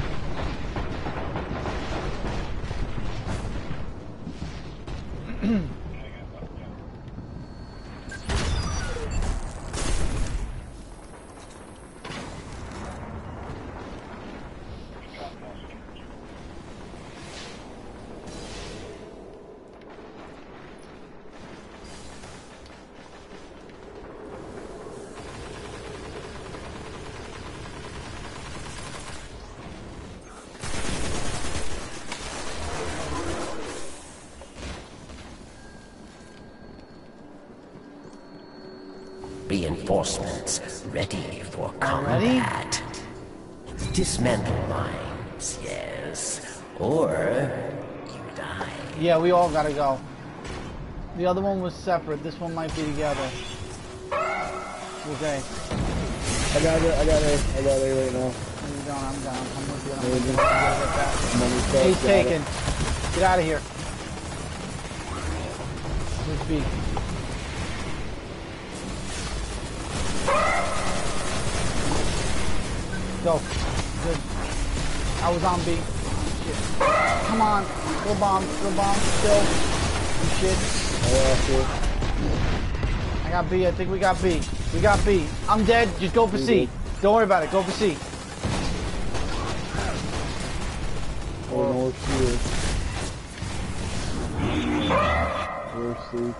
Reinforcements ready for combat. Dismantle mines, yes. Or you die. Yeah, we all gotta go. The other one was separate. This one might be together. Okay. I got it. I got it. I got it right now. I'm down. I'm down. I'm with you. I'm Maybe. with you. I'm with that. Money stuff, He's got taken. it. Get out of here. Where's B? Go. Good. I was on B. Shit. Come on. Go bomb. Go bomb. Still. Shit. I got B. I think we got B. We got B. I'm dead. Just go for C. Don't worry about it. Go for C. I don't know where she is. Where's C?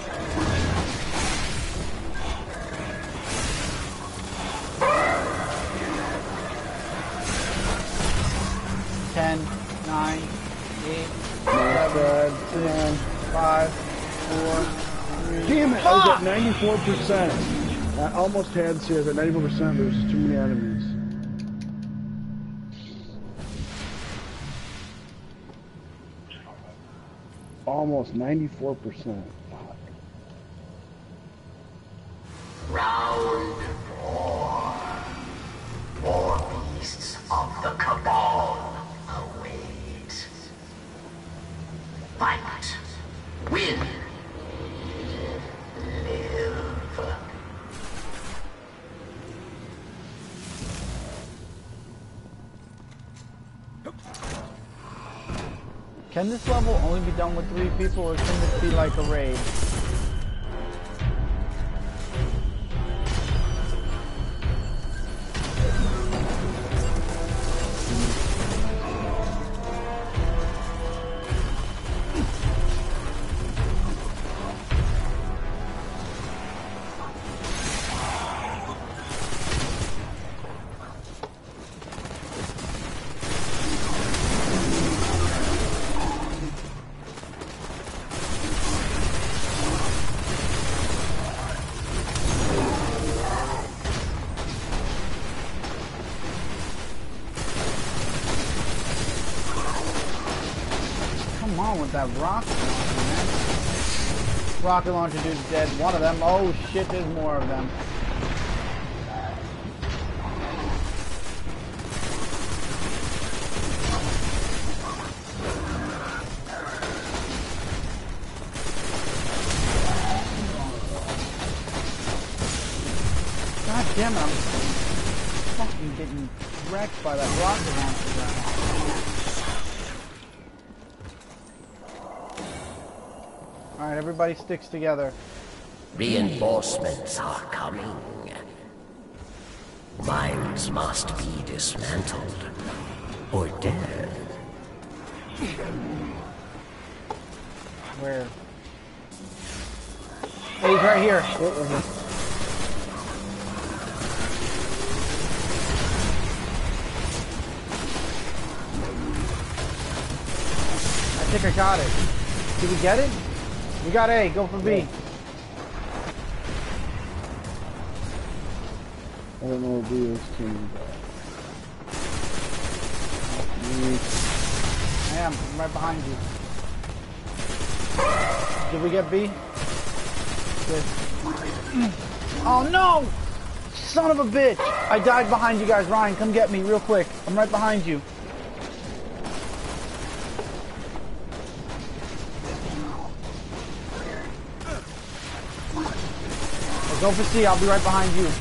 ten, nine, eight, seven, six, five, four, three. Damn it! I was at ninety-four percent. I almost had C. I was at ninety-four percent. There's too many enemies. Almost ninety-four percent. Fuck. Round four. More beasts of the Cabal await. Fight. Win. Live. Can this level only be done with three people, or can this be like a raid? Come on with that rocket launcher, man. Rocket launcher dude's dead. One of them. Oh shit, there's more of them. God damn it, I'm fucking getting wrecked by that rocket launcher guy. Alright, everybody sticks together. Reinforcements are coming. Minds must be dismantled or dead. Where? Hey, he's right here. I think I got it. Did we get it? We got A. Go for B. Yeah. I don't know where B is. I am. I'm right behind you. Did we get B? Good. Oh no! Son of a bitch! I died behind you guys. Ryan, come get me real quick. I'm right behind you. Go for C, I'll be right behind you.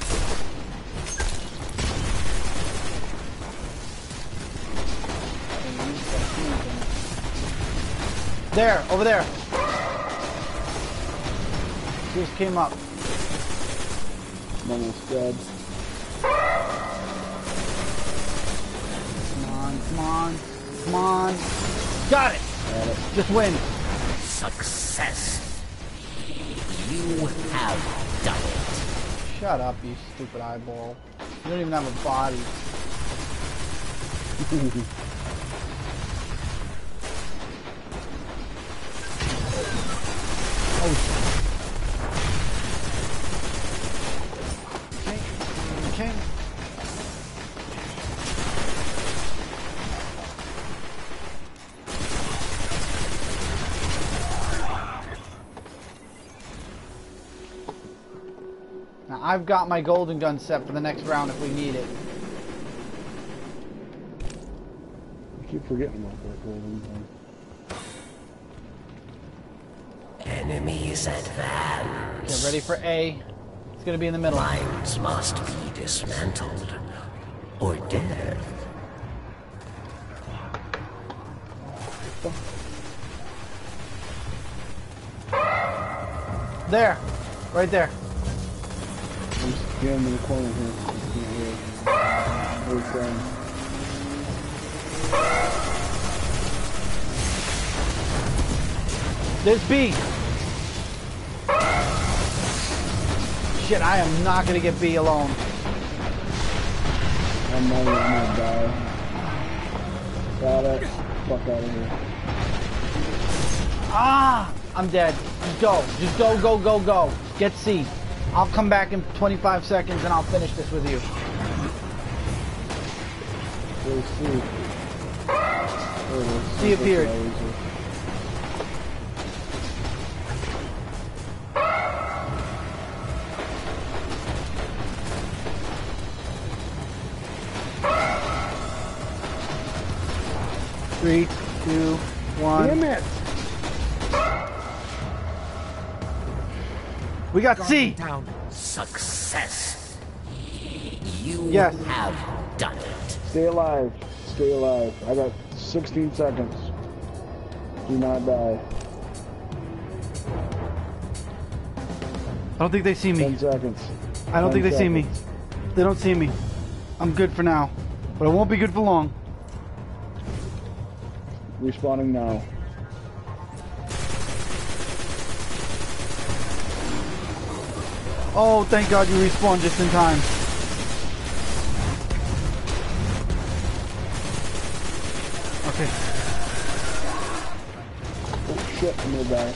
There, over there. Just came up. I'm almost dead. Come on, come on, come on. Got it! Got it. Just win. Success. You have done it. Shut up, you stupid eyeball. You don't even have a body. Oh, okay. Okay. Now, I've got my golden gun set for the next round if we need it. I keep forgetting about that golden gun. Enemies advance. Get ready for A. It's gonna be in the middle. Minds must be dismantled or dead. There. Right there. I'm scamming in the corner here. Where's that? There's B. Shit, I am not gonna get B alone. I'm not even gonna die. Got it. Fuck out of here. Ah! I'm dead. Just go. Just go, go, go, go. Get C. I'll come back in twenty-five seconds and I'll finish this with you. Where's C? There it is. C appeared. Three, two, one. Damn it! We got C. Down. Success. You Yes. have done it. Stay alive. Stay alive. I got sixteen seconds. Do not die. I don't think they see me. ten seconds. I don't think ten they see me. seconds. They don't see me. I'm good for now. But I won't be good for long. Respawning now. Oh, thank God you respawned just in time. Okay. Oh shit, I'm gonna die.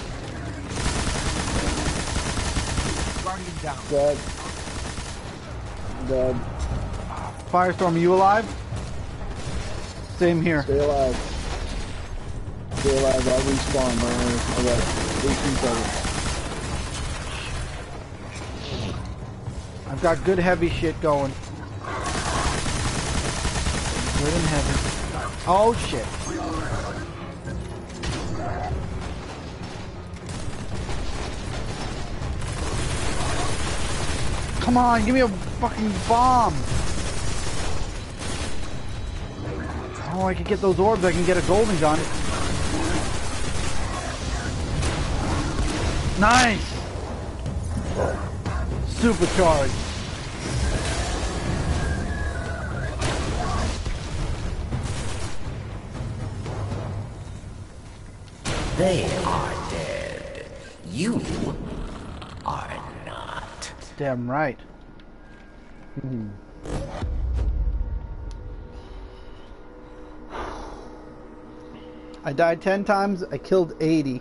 Guardian down. Dead. Dead. Firestorm, are you alive? Same here. Stay alive. Stay alive. I'll respawn. I got eighteen seconds. I've got good heavy shit going. Good and heavy. Oh shit. Come on, give me a fucking bomb. Oh, I could get those orbs, I can get a golden gun. Nice! Supercharged. They are dead. You are not. Damn right. I died ten times, I killed eighty.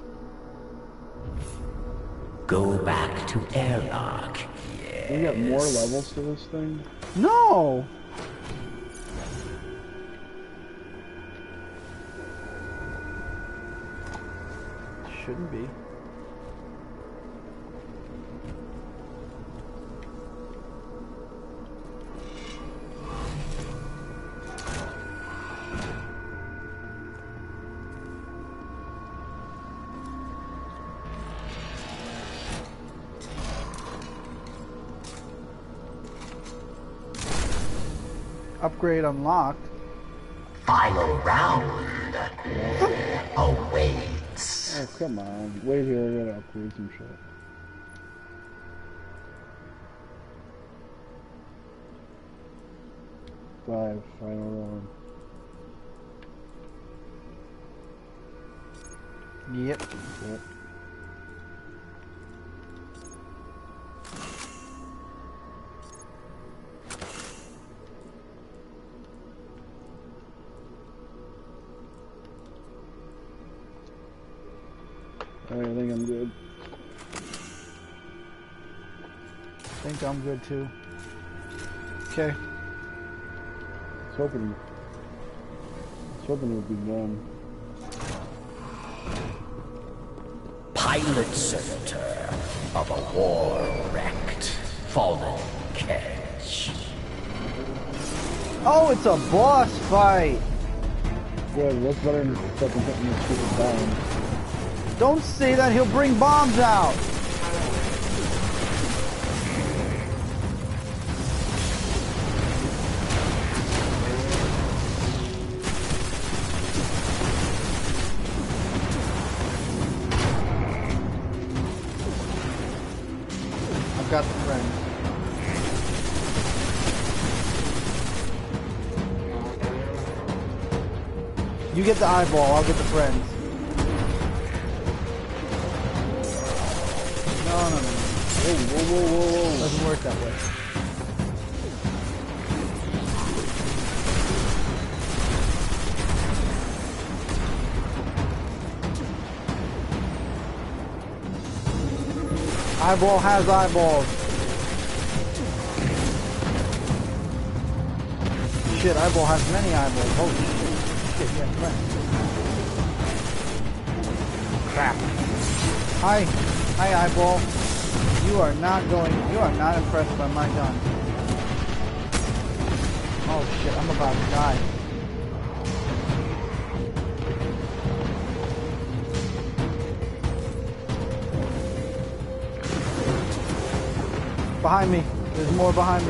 Go back to airlock. We got more levels to this thing? No! Shouldn't be. Upgrade unlocked. Final round awaits. Oh, come on. Wait here, I gotta upgrade some shit. Five, final round. Yep. Yep. Alright, I think I'm good. I think I'm good too. Okay. I was hoping, I was hoping it would be done. Pilot center of a war-wrecked, fallen cache. Oh, it's a boss fight! Good, that's better than fucking hitting this stupid down. Don't say that, he'll bring bombs out. I've got the friend. You get the eyeball, I'll get the friends. No, no, no, no. Whoa, whoa, whoa, whoa, whoa. Doesn't work that way. Eyeball has eyeballs. Shit, eyeball has many eyeballs. Holy shit. Shit, yeah, friend. Crap. Hi. Hi, eyeball. You are not going, you are not impressed by my gun. Oh shit, I'm about to die. Behind me. There's more behind me.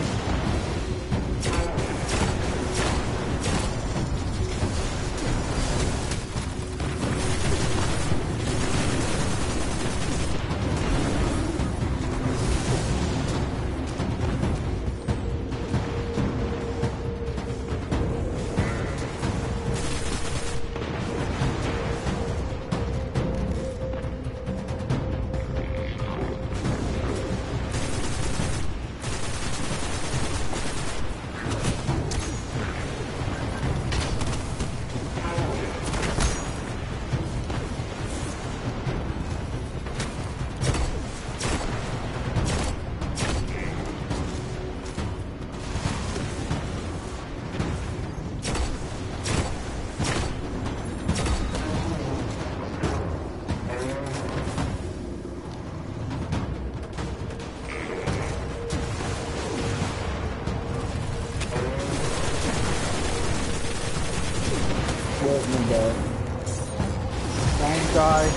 Don't die.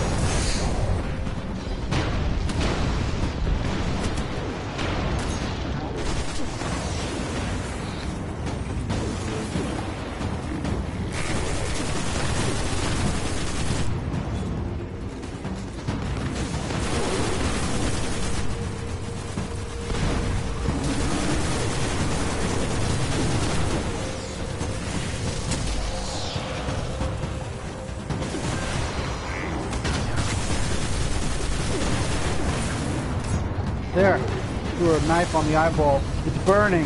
There, threw a knife on the eyeball. It's burning.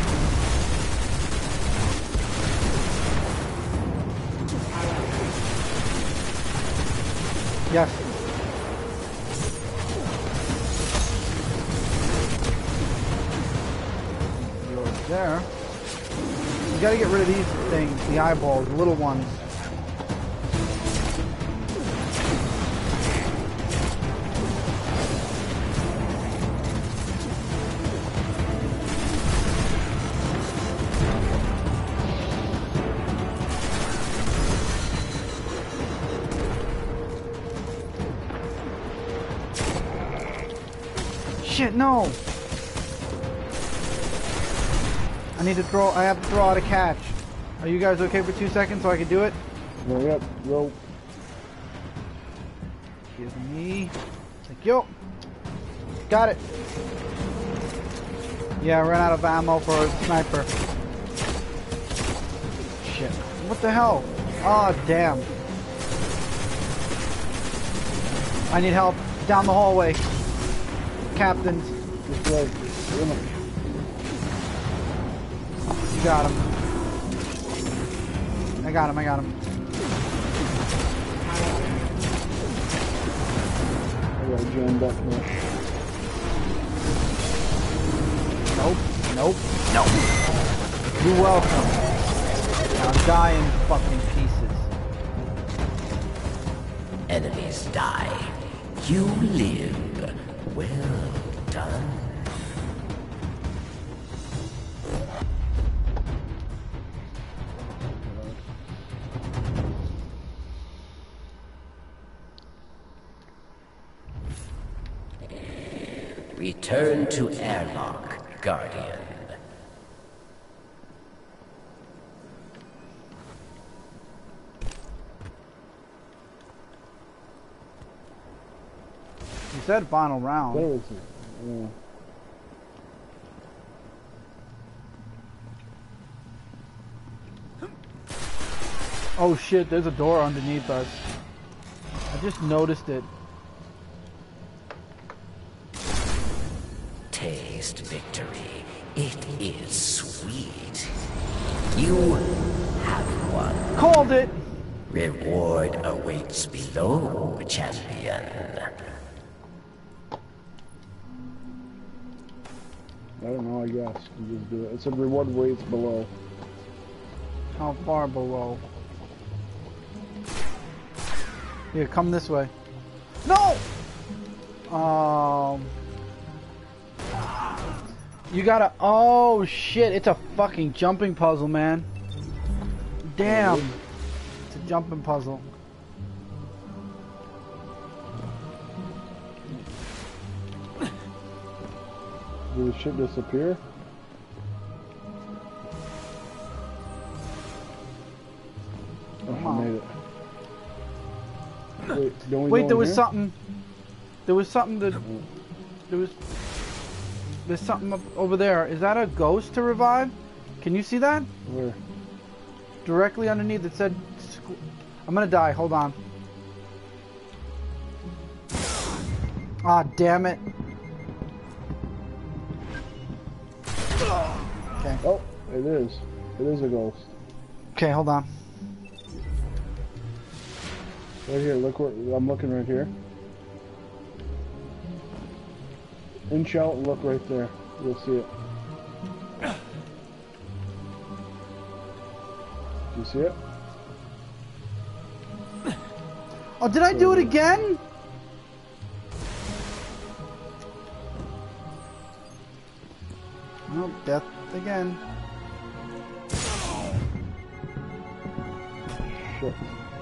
Yes. You're there. You gotta get rid of these things, the eyeballs, the little ones. Shit, no! I need to throw, I have to throw out a catch. Are you guys okay for two seconds so I can do it? Yeah, yep, yo. Give me, thank you. Got it. Yeah, I ran out of ammo for a sniper. Shit, what the hell? Oh, damn. I need help, down the hallway. Captains. This way. Come on. You got him. I got him, I got him. I gotta join back now. Nope, nope, nope. You're welcome. Now die in fucking pieces. Enemies die. You live. Well done. Return to airlock, Guardian. You said final round. There was it. Yeah. Oh shit, there's a door underneath us. I just noticed it. Taste victory. It is sweet. You have won. Called it! Reward awaits below, champion. I don't know, I guess. You just do it. It said reward waits below. How far below? Here, come this way. No! Um... You gotta... Oh, shit. It's a fucking jumping puzzle, man. Damn. It's a jumping puzzle. Did the ship disappear? Oh, I made it. Wait, don't we Wait, go there in was here? something... There was something that... There was... There's something up over there. Is that a ghost to revive? Can you see that? Where? Directly underneath it said... squ- I'm gonna die. Hold on. Ah, damn it. Okay. Oh, it is. It is a ghost. Okay, hold on. Right here, look where I'm looking right here. Inch out and look right there. You'll see it. Do you see it? Oh, did I do it again? Oh, death again. Shit.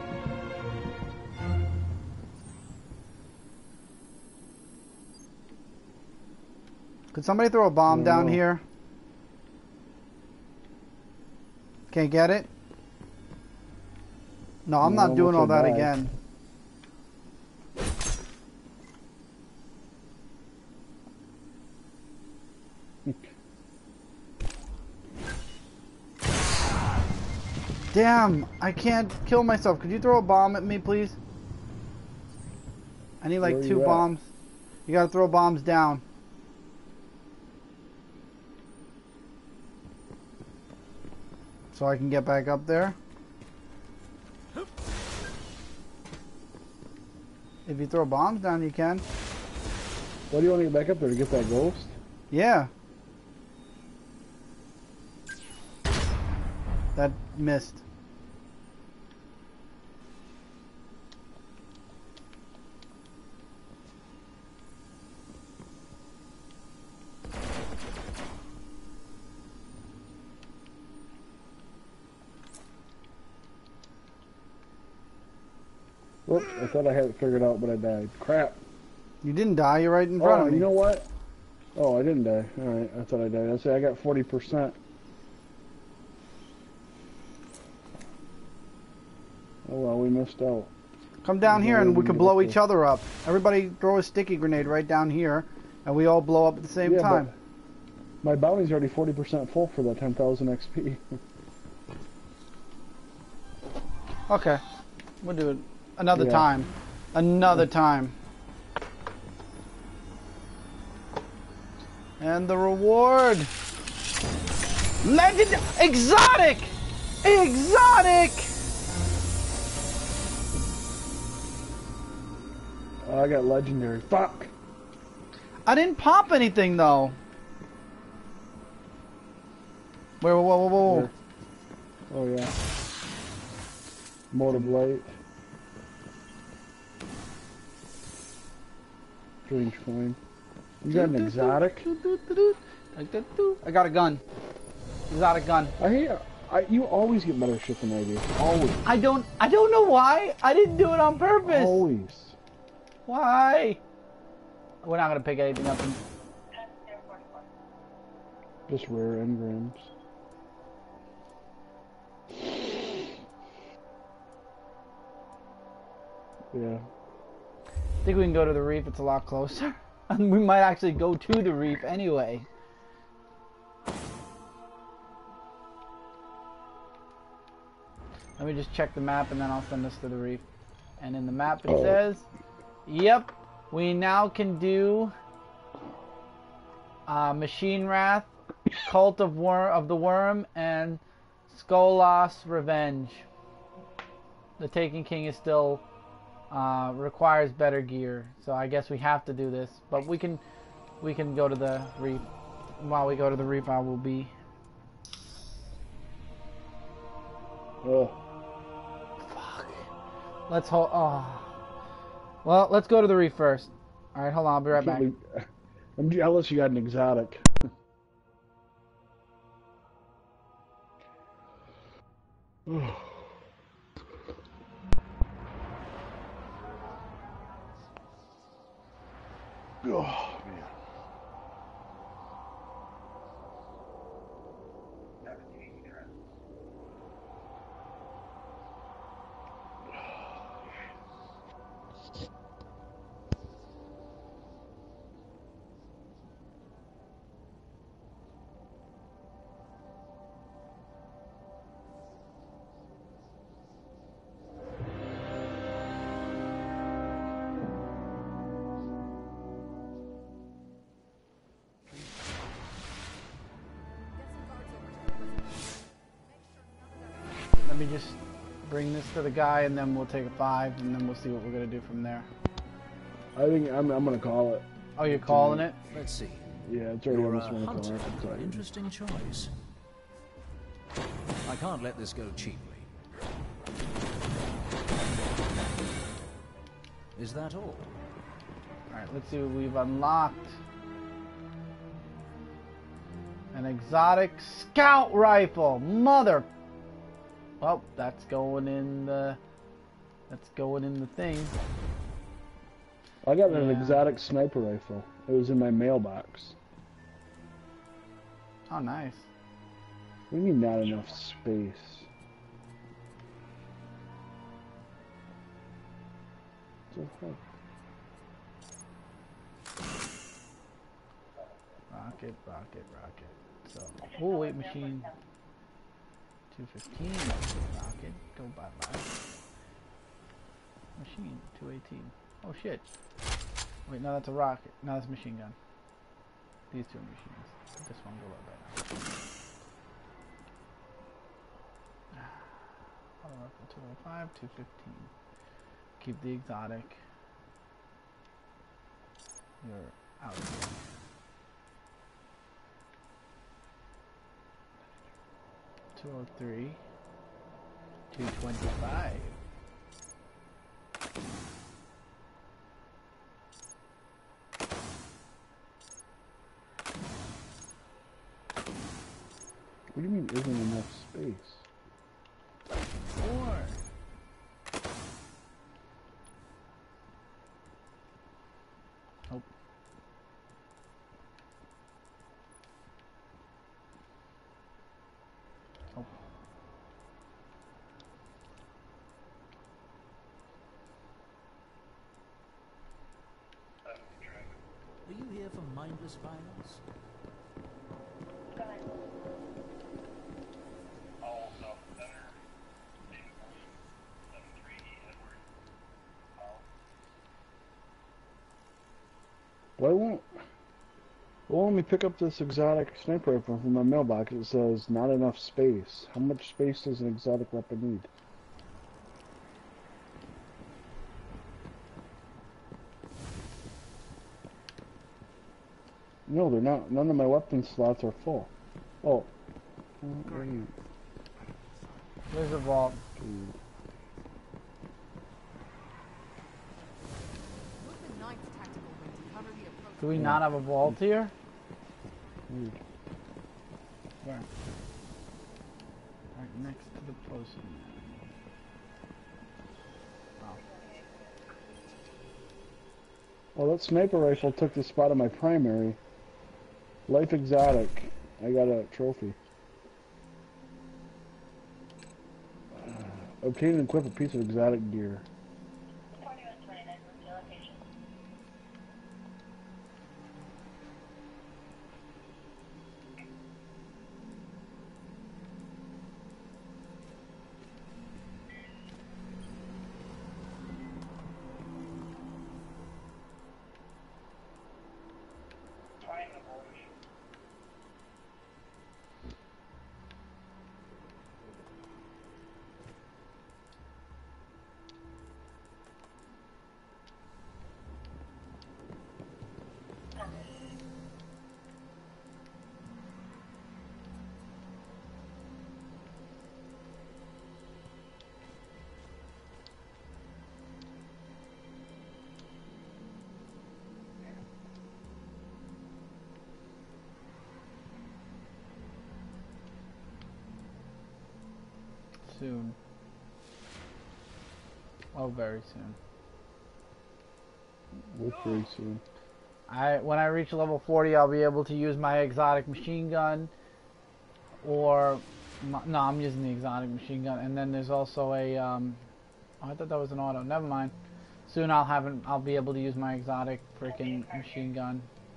Could somebody throw a bomb Oh, down no. here? Can't get it? No, I'm No, not doing all once I that die. again. Damn, I can't kill myself. Could you throw a bomb at me, please? I need like Where two you at? bombs. You gotta throw bombs down. So I can get back up there. If you throw bombs down, you can. Why do you want to get back up there to get that ghost? Yeah. That missed. Whoops, I thought I had it figured out, but I died. Crap. You didn't die, you're right in front Oh, of me. you know what? Oh, I didn't die. Alright, I thought I died. I say I got forty percent. Oh well, we missed out. Come down here and we can Yeah, blow okay. each other up. Everybody throw a sticky grenade right down here, and we all blow up at the same Yeah, time. but my bounty's already forty percent full for that ten thousand X P. Okay. We'll do it another Yeah. time. Another time. And the reward. Legend exotic! Exotic! Oh, I got legendary. Fuck! I didn't pop anything though. Wait, whoa, whoa, whoa, whoa. Where? Oh yeah. Motor blade. Strange flame. You got an exotic? I got a gun. Exotic gun. I hate. I, you always get better shit than I do. Always. I don't I don't know why. I didn't do it on purpose. Always. Why? We're not gonna pick anything up. In... Just rare engrams. Yeah. I think we can go to the reef. It's a lot closer. We might actually go to the reef anyway. Let me just check the map and then I'll send us to the reef. And in the map it oh. says, yep, we now can do uh, Machine Wrath, Cult of Worm of the Worm, and Skolas Revenge. The Taken King is still uh, requires better gear, so I guess we have to do this. But we can we can go to the reef. While we go to the reef, I will be. Oh. Fuck. Let's hold. Oh. Well, let's go to the reef first. All right, hold on. I'll be right back. Be, I'm jealous you got an exotic. Oh, man. Let me just bring this to the guy, and then we'll take a five, and then we'll see what we're gonna do from there. I think I'm, I'm gonna call it. Oh, you're calling it? Let's see. Yeah, it's already You're on this a one hunter. corner. Interesting choice. I can't let this go cheaply. Is that all? Alright, let's see what we've unlocked. An exotic scout rifle. Mother. Well, that's going in the. That's going in the thing. I got an Yeah. exotic sniper rifle. It was in my mailbox. Oh, nice. We need not enough space. What the heck? Rocket, rocket, rocket. So, oh wait, machine. two fifteen. Rocket, go bye bye. Machine, two eighteen. Oh shit. Wait, no, that's a rocket. No, that's a machine gun. These two are machines. This one go up right now. Auto rifle two oh five, two fifteen. Keep the exotic. You're out. two oh three. two twenty-five. What do you mean isn't enough space? Four. Nope. Nope. Are you here for mindless violence? Why won't... Well, let me pick up this exotic sniper rifle from my mailbox. It says not enough space. How much space does an exotic weapon need? No, they're not. None of my weapon slots are full. Oh. Where are you? There's a vault. Do we not have a vault here? Weird. Where? Right next to the post. Oh. Well, that sniper rifle took the spot of my primary. Life exotic. I got a trophy. Obtain and equip a piece of exotic gear. Soon. Oh, very soon. With very soon. I when I reach level forty, I'll be able to use my exotic machine gun, or my, no, I'm using the exotic machine gun. And then there's also a. Um, oh, I thought that was an auto. Never mind. Soon I'll have an, I'll be able to use my exotic freaking machine gun.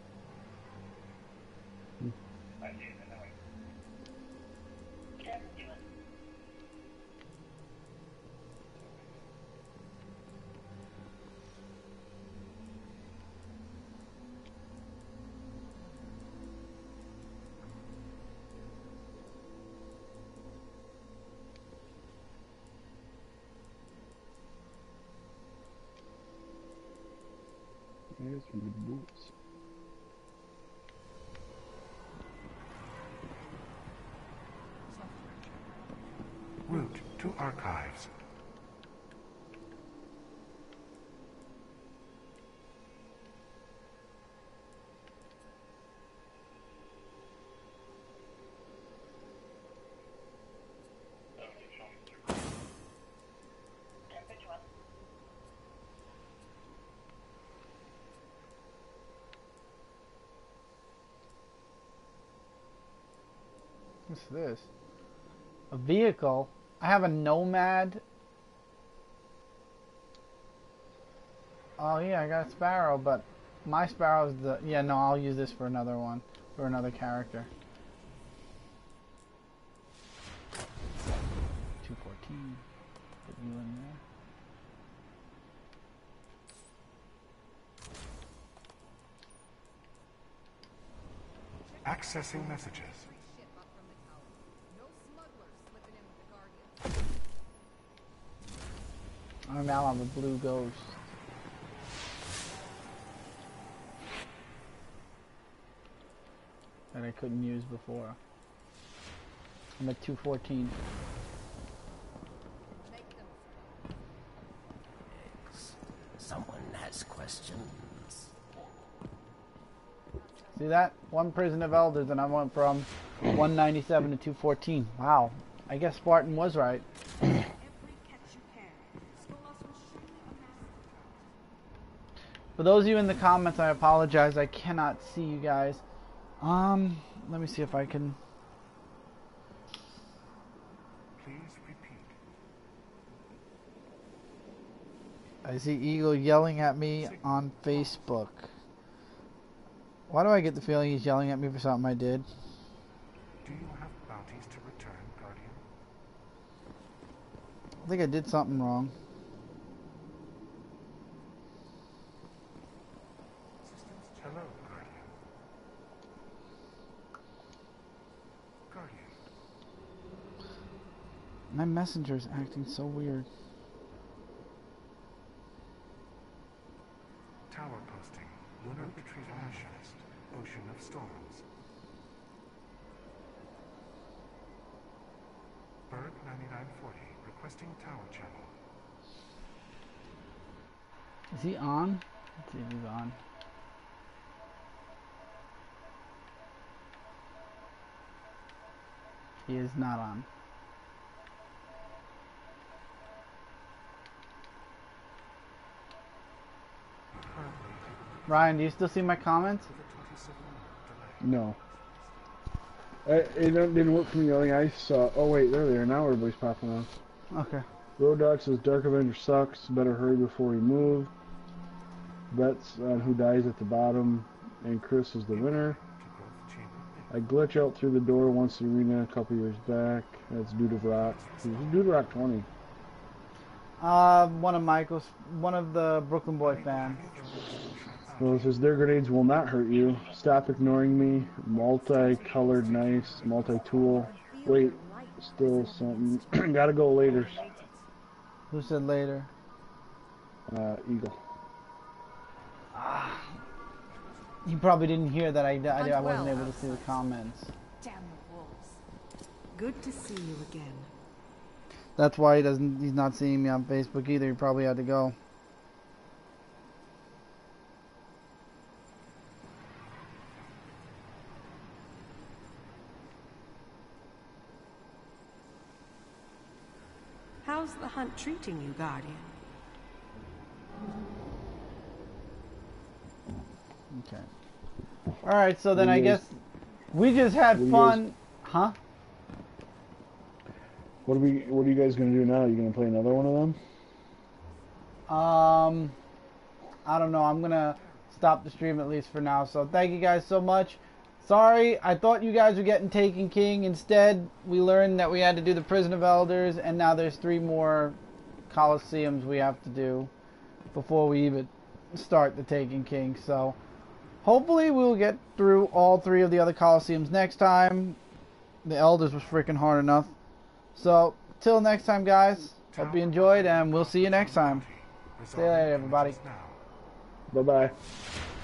Here's some good boots. Route to archives. What's this? A vehicle? I have a Nomad. Oh yeah, I got a Sparrow, but my Sparrow's the... Yeah, no, I'll use this for another one. For another character. two fourteen. Put you in there. Accessing messages. I now have a blue ghost. That I couldn't use before. I'm at two fourteen. Someone has questions. See that? One Prison of Elders and I went from one ninety-seven to two fourteen. Wow. I guess Spartan was right. For those of you in the comments, I apologize. I cannot see you guys. Um, let me see if I can... Please repeat. I see Eagle yelling at me on Facebook. Why do I get the feeling he's yelling at me for something I did? Do you have bounties to return, Guardian? I think I did something wrong. Hello, Guardian. Guardian. My messenger's acting so weird. Tower posting. Lunar retrieval missions. Ocean of storms. Berg ninety-nine forty. Requesting tower channel. Is he on? Let's see if he's on. He is not on. Ryan, do you still see my comments? No. I, it didn't work for me. The only I saw. Oh wait, there they are. Now everybody's popping on. Okay. Road Dog says Dark Avenger sucks. Better hurry before we move. Bets on who dies at the bottom, and Chris is the winner. I glitch out through the door once the arena a couple years back. That's Dude of Rock. Who's Dude of Rock twenty? Uh, one of Michael's, one of the Brooklyn Boy fans. Well, it says their grenades will not hurt you. Stop ignoring me. Multi-colored, nice. Multi-tool. Wait, still something. Gotta go later. Who said later? Uh, Eagle. You probably didn't hear that. I, I, I wasn't well able to see the comments. Damn the wolves. Good to see you again. That's why he doesn't. He's not seeing me on Facebook either. He probably had to go. How's the hunt treating you, Guardian? Okay. All right. So then What do I you guess guys- we just had what do you fun, huh? What are we? What are you guys gonna do now? You gonna play another one of them? Um, I don't know. I'm gonna stop the stream at least for now. So thank you guys so much. Sorry, I thought you guys were getting Taken King. Instead, we learned that we had to do the Prison of Elders, and now there's three more Colosseums we have to do before we even start the Taken King. So hopefully we'll get through all three of the other Colosseums next time. The Elders was freaking hard enough. So till next time, guys. Hope you enjoyed, and we'll see you next time. See you later, everybody. Bye bye.